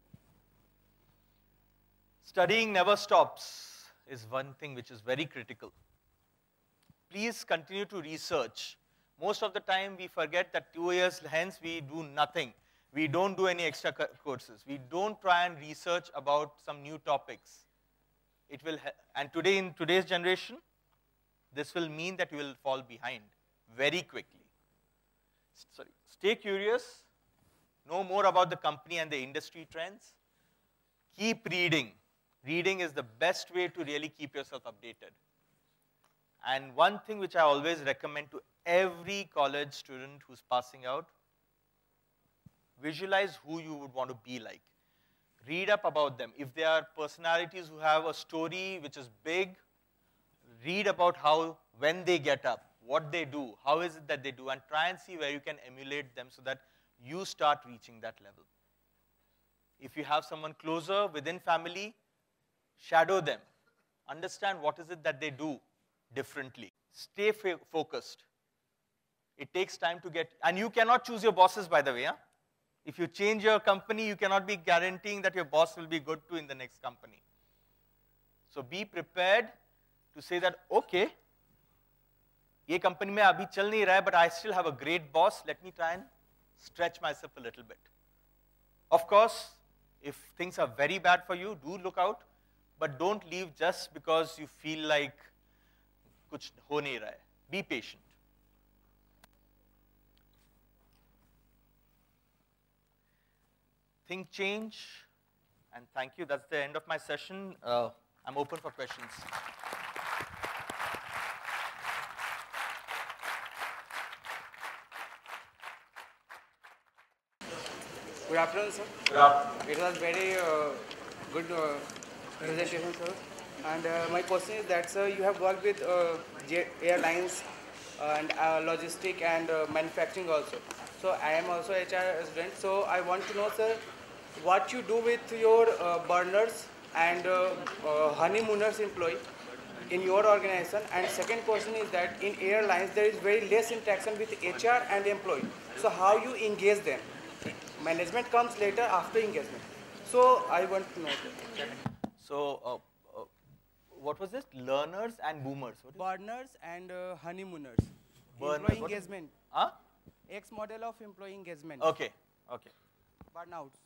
Studying never stops is one thing which is very critical. Please continue to research. Most of the time, we forget that 2 years hence, we do nothing. We don't do any extra courses. We don't try and research about some new topics. It will, and today, in today's generation, this will mean that you will fall behind very quickly. Sorry. Stay curious. Know more about the company and the industry trends. Keep reading. Reading is the best way to really keep yourself updated. And one thing which I always recommend to every college student who's passing out, visualize who you would want to be like. Read up about them. If they are personalities who have a story which is big, read about how, when they get up, what they do, how is it that they do, and try and see where you can emulate them so that you start reaching that level. If you have someone closer within family, shadow them. Understand what is it that they do differently. Stay focused. It takes time to get, and you cannot choose your bosses, by the way. Huh? If you change your company, you cannot be guaranteeing that your boss will be good too in the next company. So be prepared to say that, okay, ये company में अभी चल नहीं रहा है, but I still have a great boss. Let me try and stretch myself a little bit. Of course, if things are very bad for you, do look out, but don't leave just because you feel like कुछ हो नहीं रहा है. Be patient. Think change, and thank you. That's the end of my session. I'm open for questions. Good afternoon, sir. Good afternoon. It was very good presentation, sir. And my question is that, sir, you have worked with airlines and logistic and manufacturing also. So I am also HR student. So I want to know, sir, what you do with your burners and honeymooners employee in your organization. And second question is that in airlines there is very less interaction with HR and employee. So how you engage them? Management comes later after engagement. So I want to know that. So what was this? Learners and boomers. Burners and honeymooners. Burners, employee what? engagement. Huh? X model of employee engagement. Okay. Okay. Burnouts.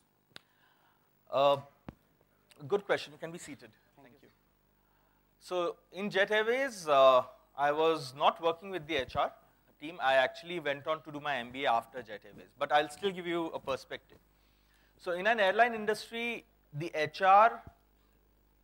Good question. You can be seated. Thank you. So in Jet Airways, I was not working with the HR team. I actually went on to do my MBA after Jet Airways, but I'll still give you a perspective. So in an airline industry, the HR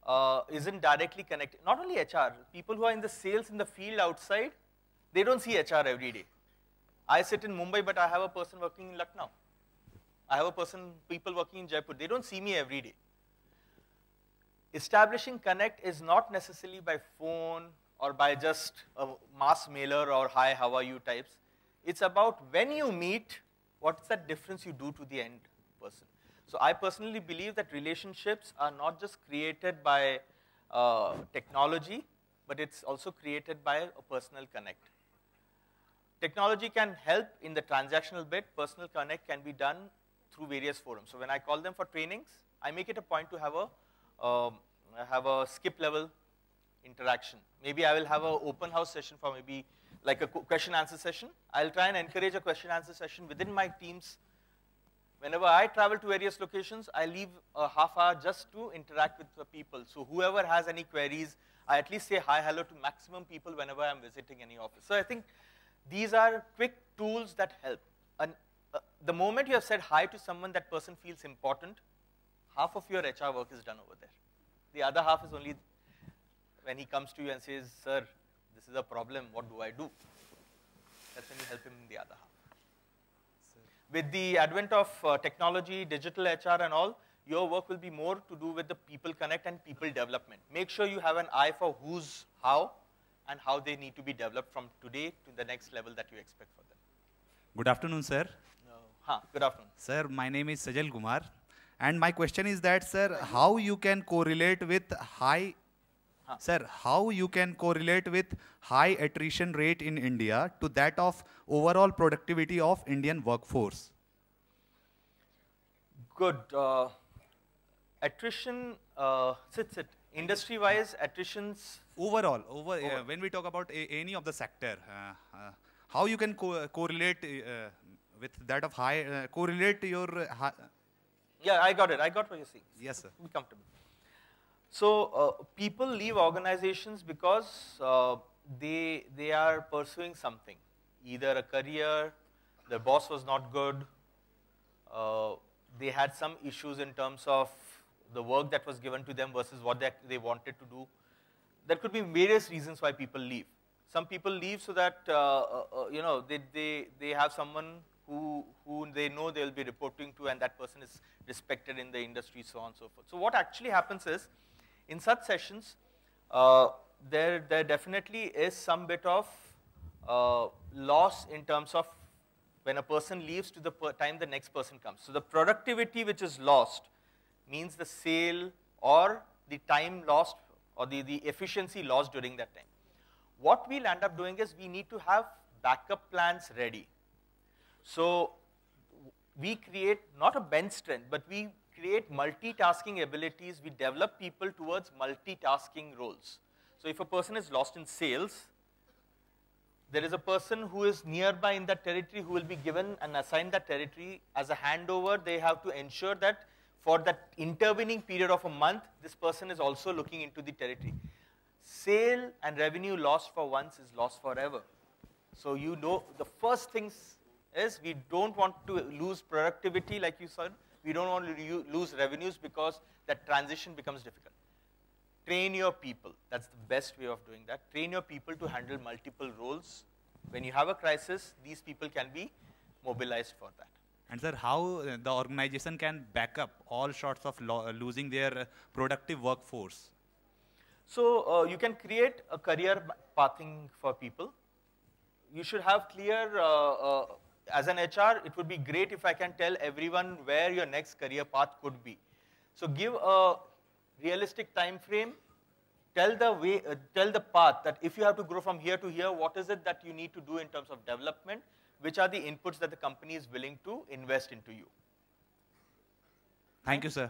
isn't directly connected. Not only HR, people who are in the sales in the field outside, they don't see HR every day. I sit in Mumbai, but I have a person working in Lucknow. I have people working in Jaipur. They don't see me every day. Establishing connect is not necessarily by phone or by just a mass mailer or hi, how are you types. It's about when you meet, what's that difference you do to the end person. So I personally believe that relationships are not just created by technology, but it's also created by a personal connect. Technology can help in the transactional bit. Personal connect can be done through various forums. So when I call them for trainings, I make it a point to have a skip level interaction. Maybe I will have an open house session for maybe like a question answer session. I'll try and encourage a question answer session within my teams. Whenever I travel to various locations, I leave a half hour just to interact with the people. So whoever has any queries, I at least say hi, hello to maximum people whenever I'm visiting any office. So I think these are quick tools that help. And the moment you have said hi to someone, that person feels important, half of your HR work is done over there. The other half is only when he comes to you and says, sir, this is a problem, what do I do? That's when you help him in the other half. With the advent of technology, digital HR and all, your work will be more to do with the people connect and people development. Make sure you have an eye for who's how and how they need to be developed from today to the next level that you expect for them. Good afternoon, sir. Good afternoon. Sir, my name is Sajal Kumar. And my question is that, sir, how you can correlate with high attrition rate in India to that of overall productivity of Indian workforce? Good. Attrition, industry-wise, attritions. Overall, when we talk about any of the sector, how you can correlate with that of correlate your Yeah, I got it. I got what you're saying. Yes, sir. Be comfortable. So people leave organizations because they are pursuing something, either a career, their boss was not good, they had some issues in terms of the work that was given to them versus what they wanted to do. There could be various reasons why people leave. Some people leave so that they have someone who they know they'll be reporting to, and that person is respected in the industry, so on and so forth. So what actually happens is, in such sessions, there definitely is some bit of loss in terms of when a person leaves to the time the next person comes. So the productivity which is lost means the sale or the time lost or the efficiency lost during that time. What we'll end up doing is we need to have backup plans ready. So we create not a bench strength, but we create multitasking abilities. We develop people towards multitasking roles. So if a person is lost in sales, there is a person who is nearby in that territory who will be given and assigned that territory as a handover. They have to ensure that for that intervening period of a month, this person is also looking into the territory. Sale and revenue lost for once is lost forever. So you know, the first things is we don't want to lose productivity, like you said. We don't want to lose revenues because that transition becomes difficult. Train your people. That's the best way of doing that. Train your people to handle multiple roles. When you have a crisis, these people can be mobilized for that. And sir, how the organization can back up all sorts of losing their productive workforce? So you can create a career pathing for people. You should have clear, as an HR, it would be great if I can tell everyone where your next career path could be. So give a realistic time frame. Tell the path that if you have to grow from here to here, what is it that you need to do in terms of development? Which are the inputs that the company is willing to invest into you? Thank you, sir.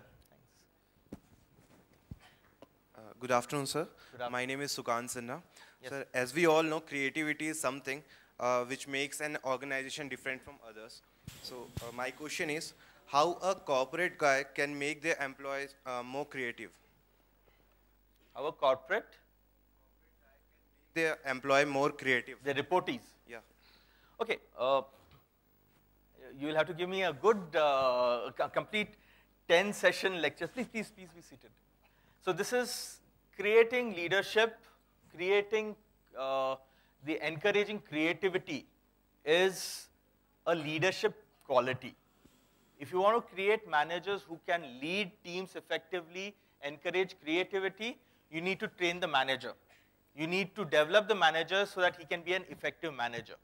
Good afternoon, sir. Good afternoon. My name is Sukant Sinha. Yes. Sir, as we all know, creativity is something which makes an organization different from others. So my question is, how a corporate guy can make their employees more creative? Our corporate? Their employee more creative. The reportees? Yeah. Okay. You will have to give me a good, complete 10-session lecture. Please be seated. So this is creating leadership, creating the encouraging creativity is a leadership quality. If you want to create managers who can lead teams effectively, encourage creativity, you need to train the manager. You need to develop the manager so that he can be an effective manager.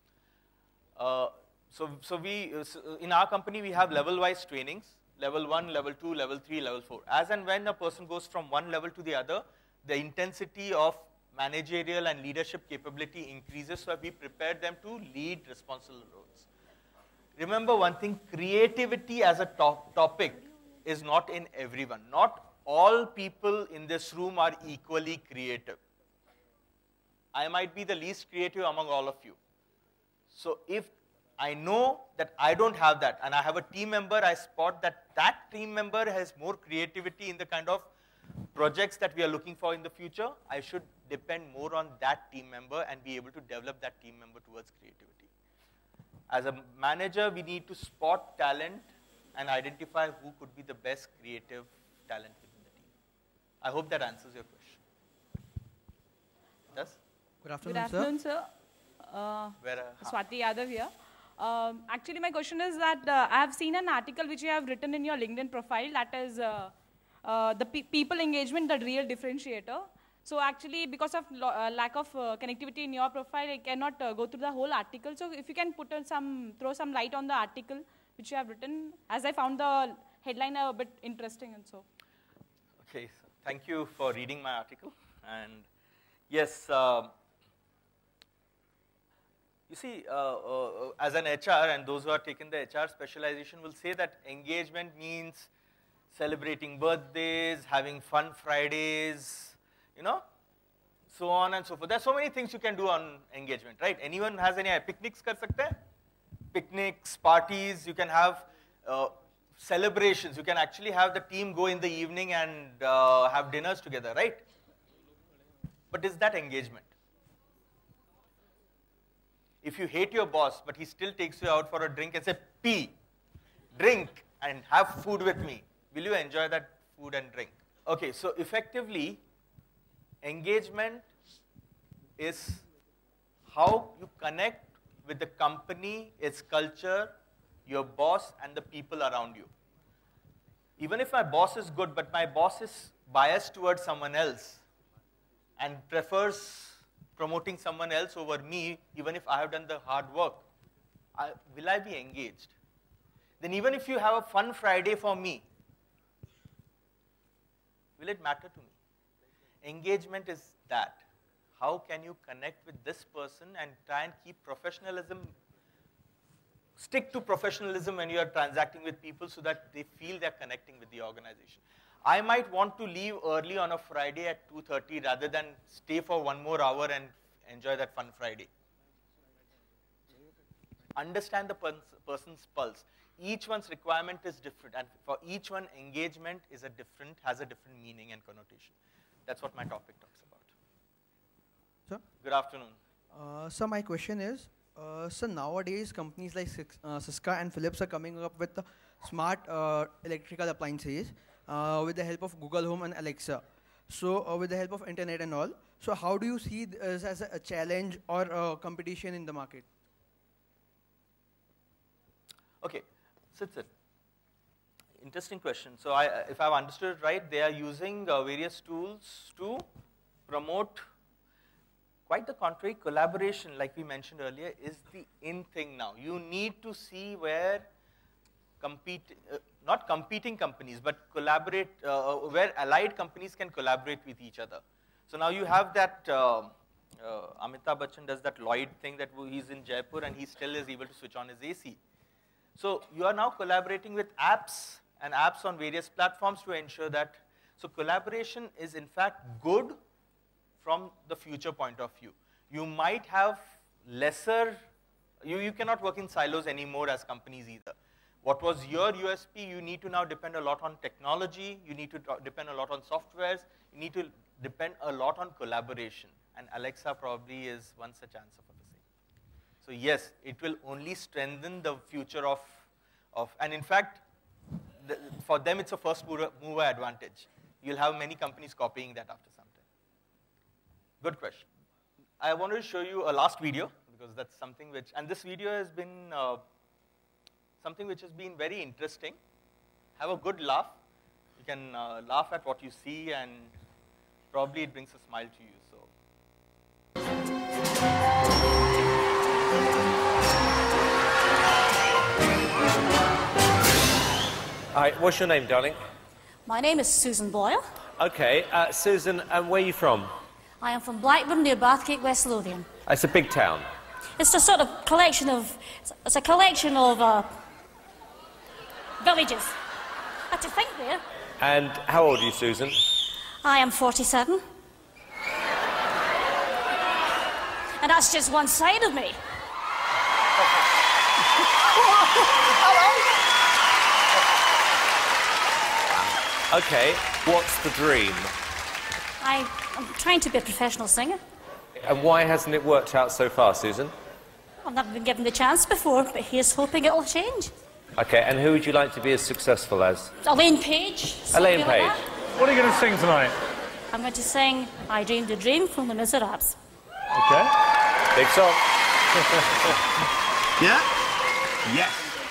In our company, we have level-wise trainings, level 1, level 2, level 3, level 4. As and when a person goes from one level to the other, the intensity of managerial and leadership capability increases, so we prepare them to lead responsible roles. Remember one thing, creativity as a topic is not in everyone. Not all people in this room are equally creative. I might be the least creative among all of you. So if I know that I don't have that, and I have a team member, I spot that that team member has more creativity in the kind of projects that we are looking for in the future, I should depend more on that team member and be able to develop that team member towards creativity. As a manager, we need to spot talent and identify who could be the best creative talent within the team. I hope that answers your question. Yes? Good afternoon, sir. Swati Yadav here. Actually, my question is that I have seen an article which you have written in your LinkedIn profile, that is the people engagement, the real differentiator. So actually, because of lack of connectivity in your profile, I cannot go through the whole article. So if you can throw some light on the article which you have written, as I found the headline a bit interesting and so. Okay, so thank you for reading my article. And yes, you see, as an HR, and those who are taking the HR specialization will say that engagement means celebrating birthdays, having fun Fridays, you know, so on and so forth. There are so many things you can do on engagement, right? Anyone has any picnics kar sakte hai? Picnics, parties, you can have celebrations. You can actually have the team go in the evening and have dinners together, right? But is that engagement? If you hate your boss, but he still takes you out for a drink and say, drink and have food with me, will you enjoy that food and drink? Okay, so effectively, engagement is how you connect with the company, its culture, your boss, and the people around you. Even if my boss is good, but my boss is biased towards someone else and prefers promoting someone else over me, even if I have done the hard work, will I be engaged? Then even if you have a fun Friday for me, will it matter to me? Engagement is that. How can you connect with this person and try and keep professionalism, stick to professionalism when you are transacting with people so that they feel they're connecting with the organization. I might want to leave early on a Friday at 2:30 rather than stay for one more hour and enjoy that fun Friday. Understand the person's pulse. Each one's requirement is different, and for each one, engagement is has a different meaning and connotation. That's what my topic talks about. Sir? Good afternoon. So my question is, so nowadays companies like Cisco and Philips are coming up with smart electrical appliances with the help of Google Home and Alexa. So with the help of internet and all. So how do you see this as a challenge or a competition in the market? Okay, sit. Interesting question. So if I've understood it right, they are using various tools to promote. Quite the contrary, collaboration, like we mentioned earlier, is the in thing now. You need to see where not competing companies, but where allied companies can collaborate with each other. So now you have that, Amitabh Bachchan does that Lloyd thing that he's in Jaipur and he still is able to switch on his AC. So you are now collaborating with apps and apps on various platforms to ensure that. So collaboration is in fact good from the future point of view. You might have lesser, you cannot work in silos anymore as companies either. What was your USP, you need to now depend a lot on technology, you need to depend a lot on softwares, you need to depend a lot on collaboration. And Alexa probably is one such answer for the same. So yes, it will only strengthen the future of and in fact, for them it's a first mover advantage. you'll have many companies copying that after some time. Good question. I wanted to show you a last video, because that's something which, and this video has been something which has been very interesting. Have a good laugh. You can laugh at what you see, and probably it brings a smile to you. So. Hi, what's your name, darling? My name is Susan Boyle. Okay, Susan, and where are you from? I am from Blackburn near Bathgate, West Lothian. It's a big town. It's a sort of collection of, it's a collection of villages. Had to think there. And how old are you, Susan? I am 47. And that's just one side of me. Okay, what's the dream? I'm trying to be a professional singer. And why hasn't it worked out so far, Susan? I've never been given the chance before, but here's hoping it'll change. Okay, and who would you like to be as successful as? Elaine Page. Elaine something like Page. that. What are you going to sing tonight? I'm going to sing I Dreamed a Dream from the Miserables. Okay. Big song. Yeah? Yes.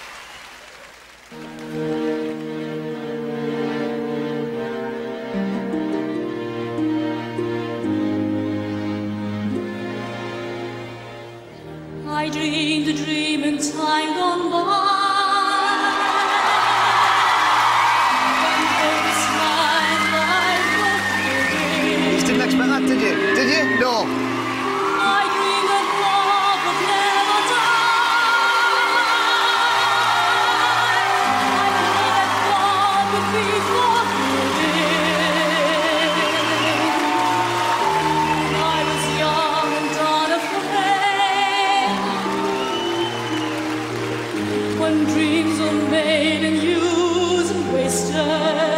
I dreamed a dream in time gone by. You didn't expect that, did you? Did you? No. I dreamed that love would never die. I dreamed that God would be forgiven. I was young and unafraid. When dreams are made and used and wasted.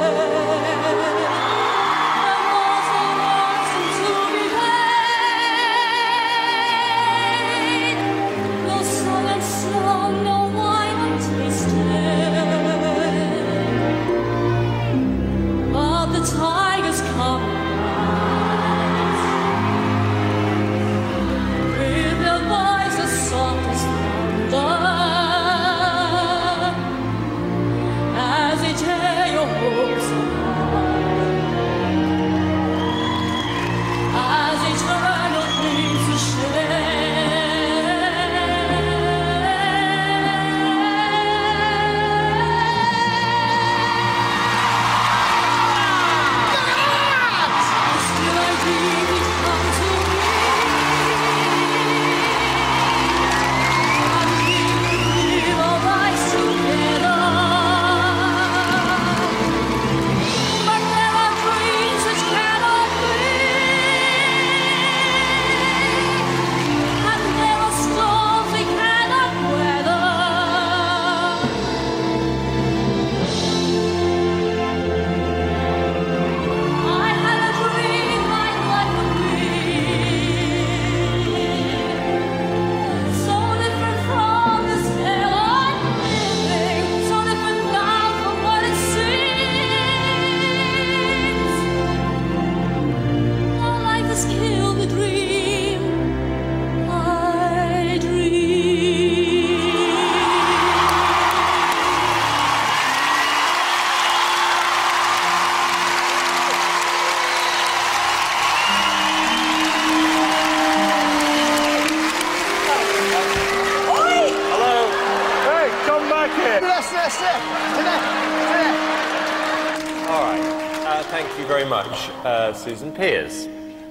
Thank you very much, Susan Peers.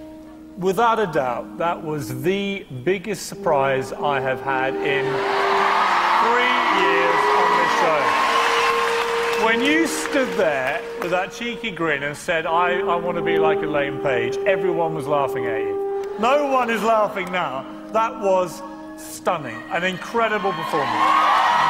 Without a doubt, that was the biggest surprise I have had in 3 years on this show. When you stood there with that cheeky grin and said, I want to be like Elaine Page, everyone was laughing at you. No one is laughing now. That was stunning, an incredible performance.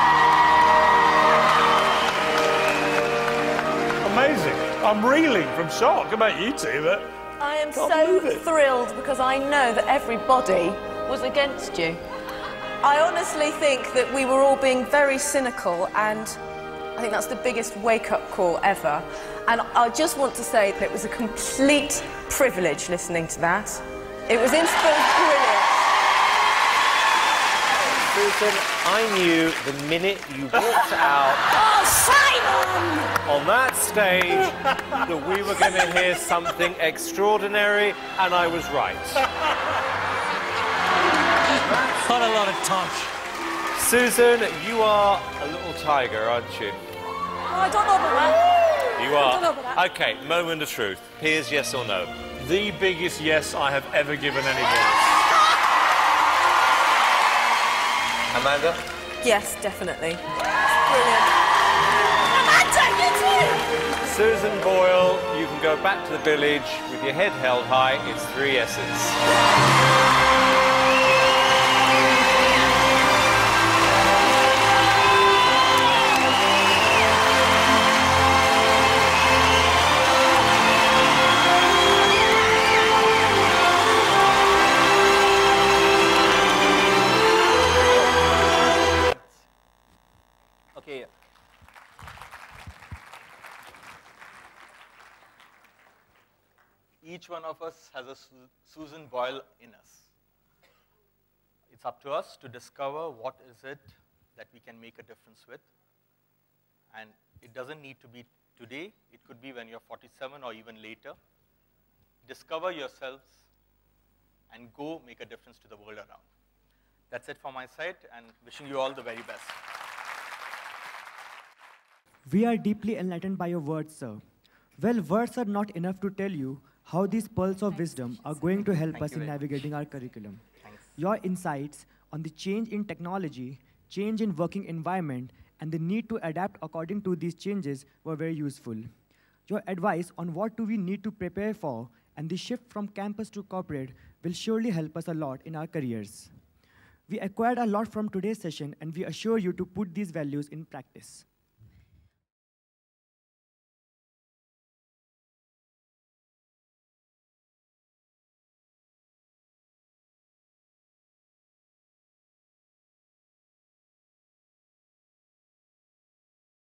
Amazing. I'm reeling from shock about you two, but I am so thrilled because I know that everybody was against you. I honestly think that we were all being very cynical and I think that's the biggest wake-up call ever. And I just want to say that it was a complete privilege listening to that. It was brilliant. Susan, I knew the minute you walked out on that stage that we were going to hear something extraordinary, and I was right. Not a lot of touch. Susan, you are a little tiger, aren't you? I don't know about that. You I don't know about are. that. Okay, moment of truth. Here's yes or no. The biggest yes I have ever given anybody. Amanda? Yes, definitely. Brilliant. Amanda, you too! Susan Boyle, you can go back to the village with your head held high. It's 3 yeses. Okay. Each one of us has a Susan Boyle in us. It's up to us to discover what is it that we can make a difference with. And it doesn't need to be today. It could be when you're 47 or even later. Discover yourselves and go make a difference to the world around. That's it from my side, and wishing you all the very best. We are deeply enlightened by your words, sir. Well, words are not enough to tell you how these pearls of wisdom are going to help us in navigating our curriculum. Your insights on the change in technology, change in working environment, and the need to adapt according to these changes were very useful. Your advice on what do we need to prepare for and the shift from campus to corporate will surely help us a lot in our careers. We acquired a lot from today's session, and we assure you to put these values in practice.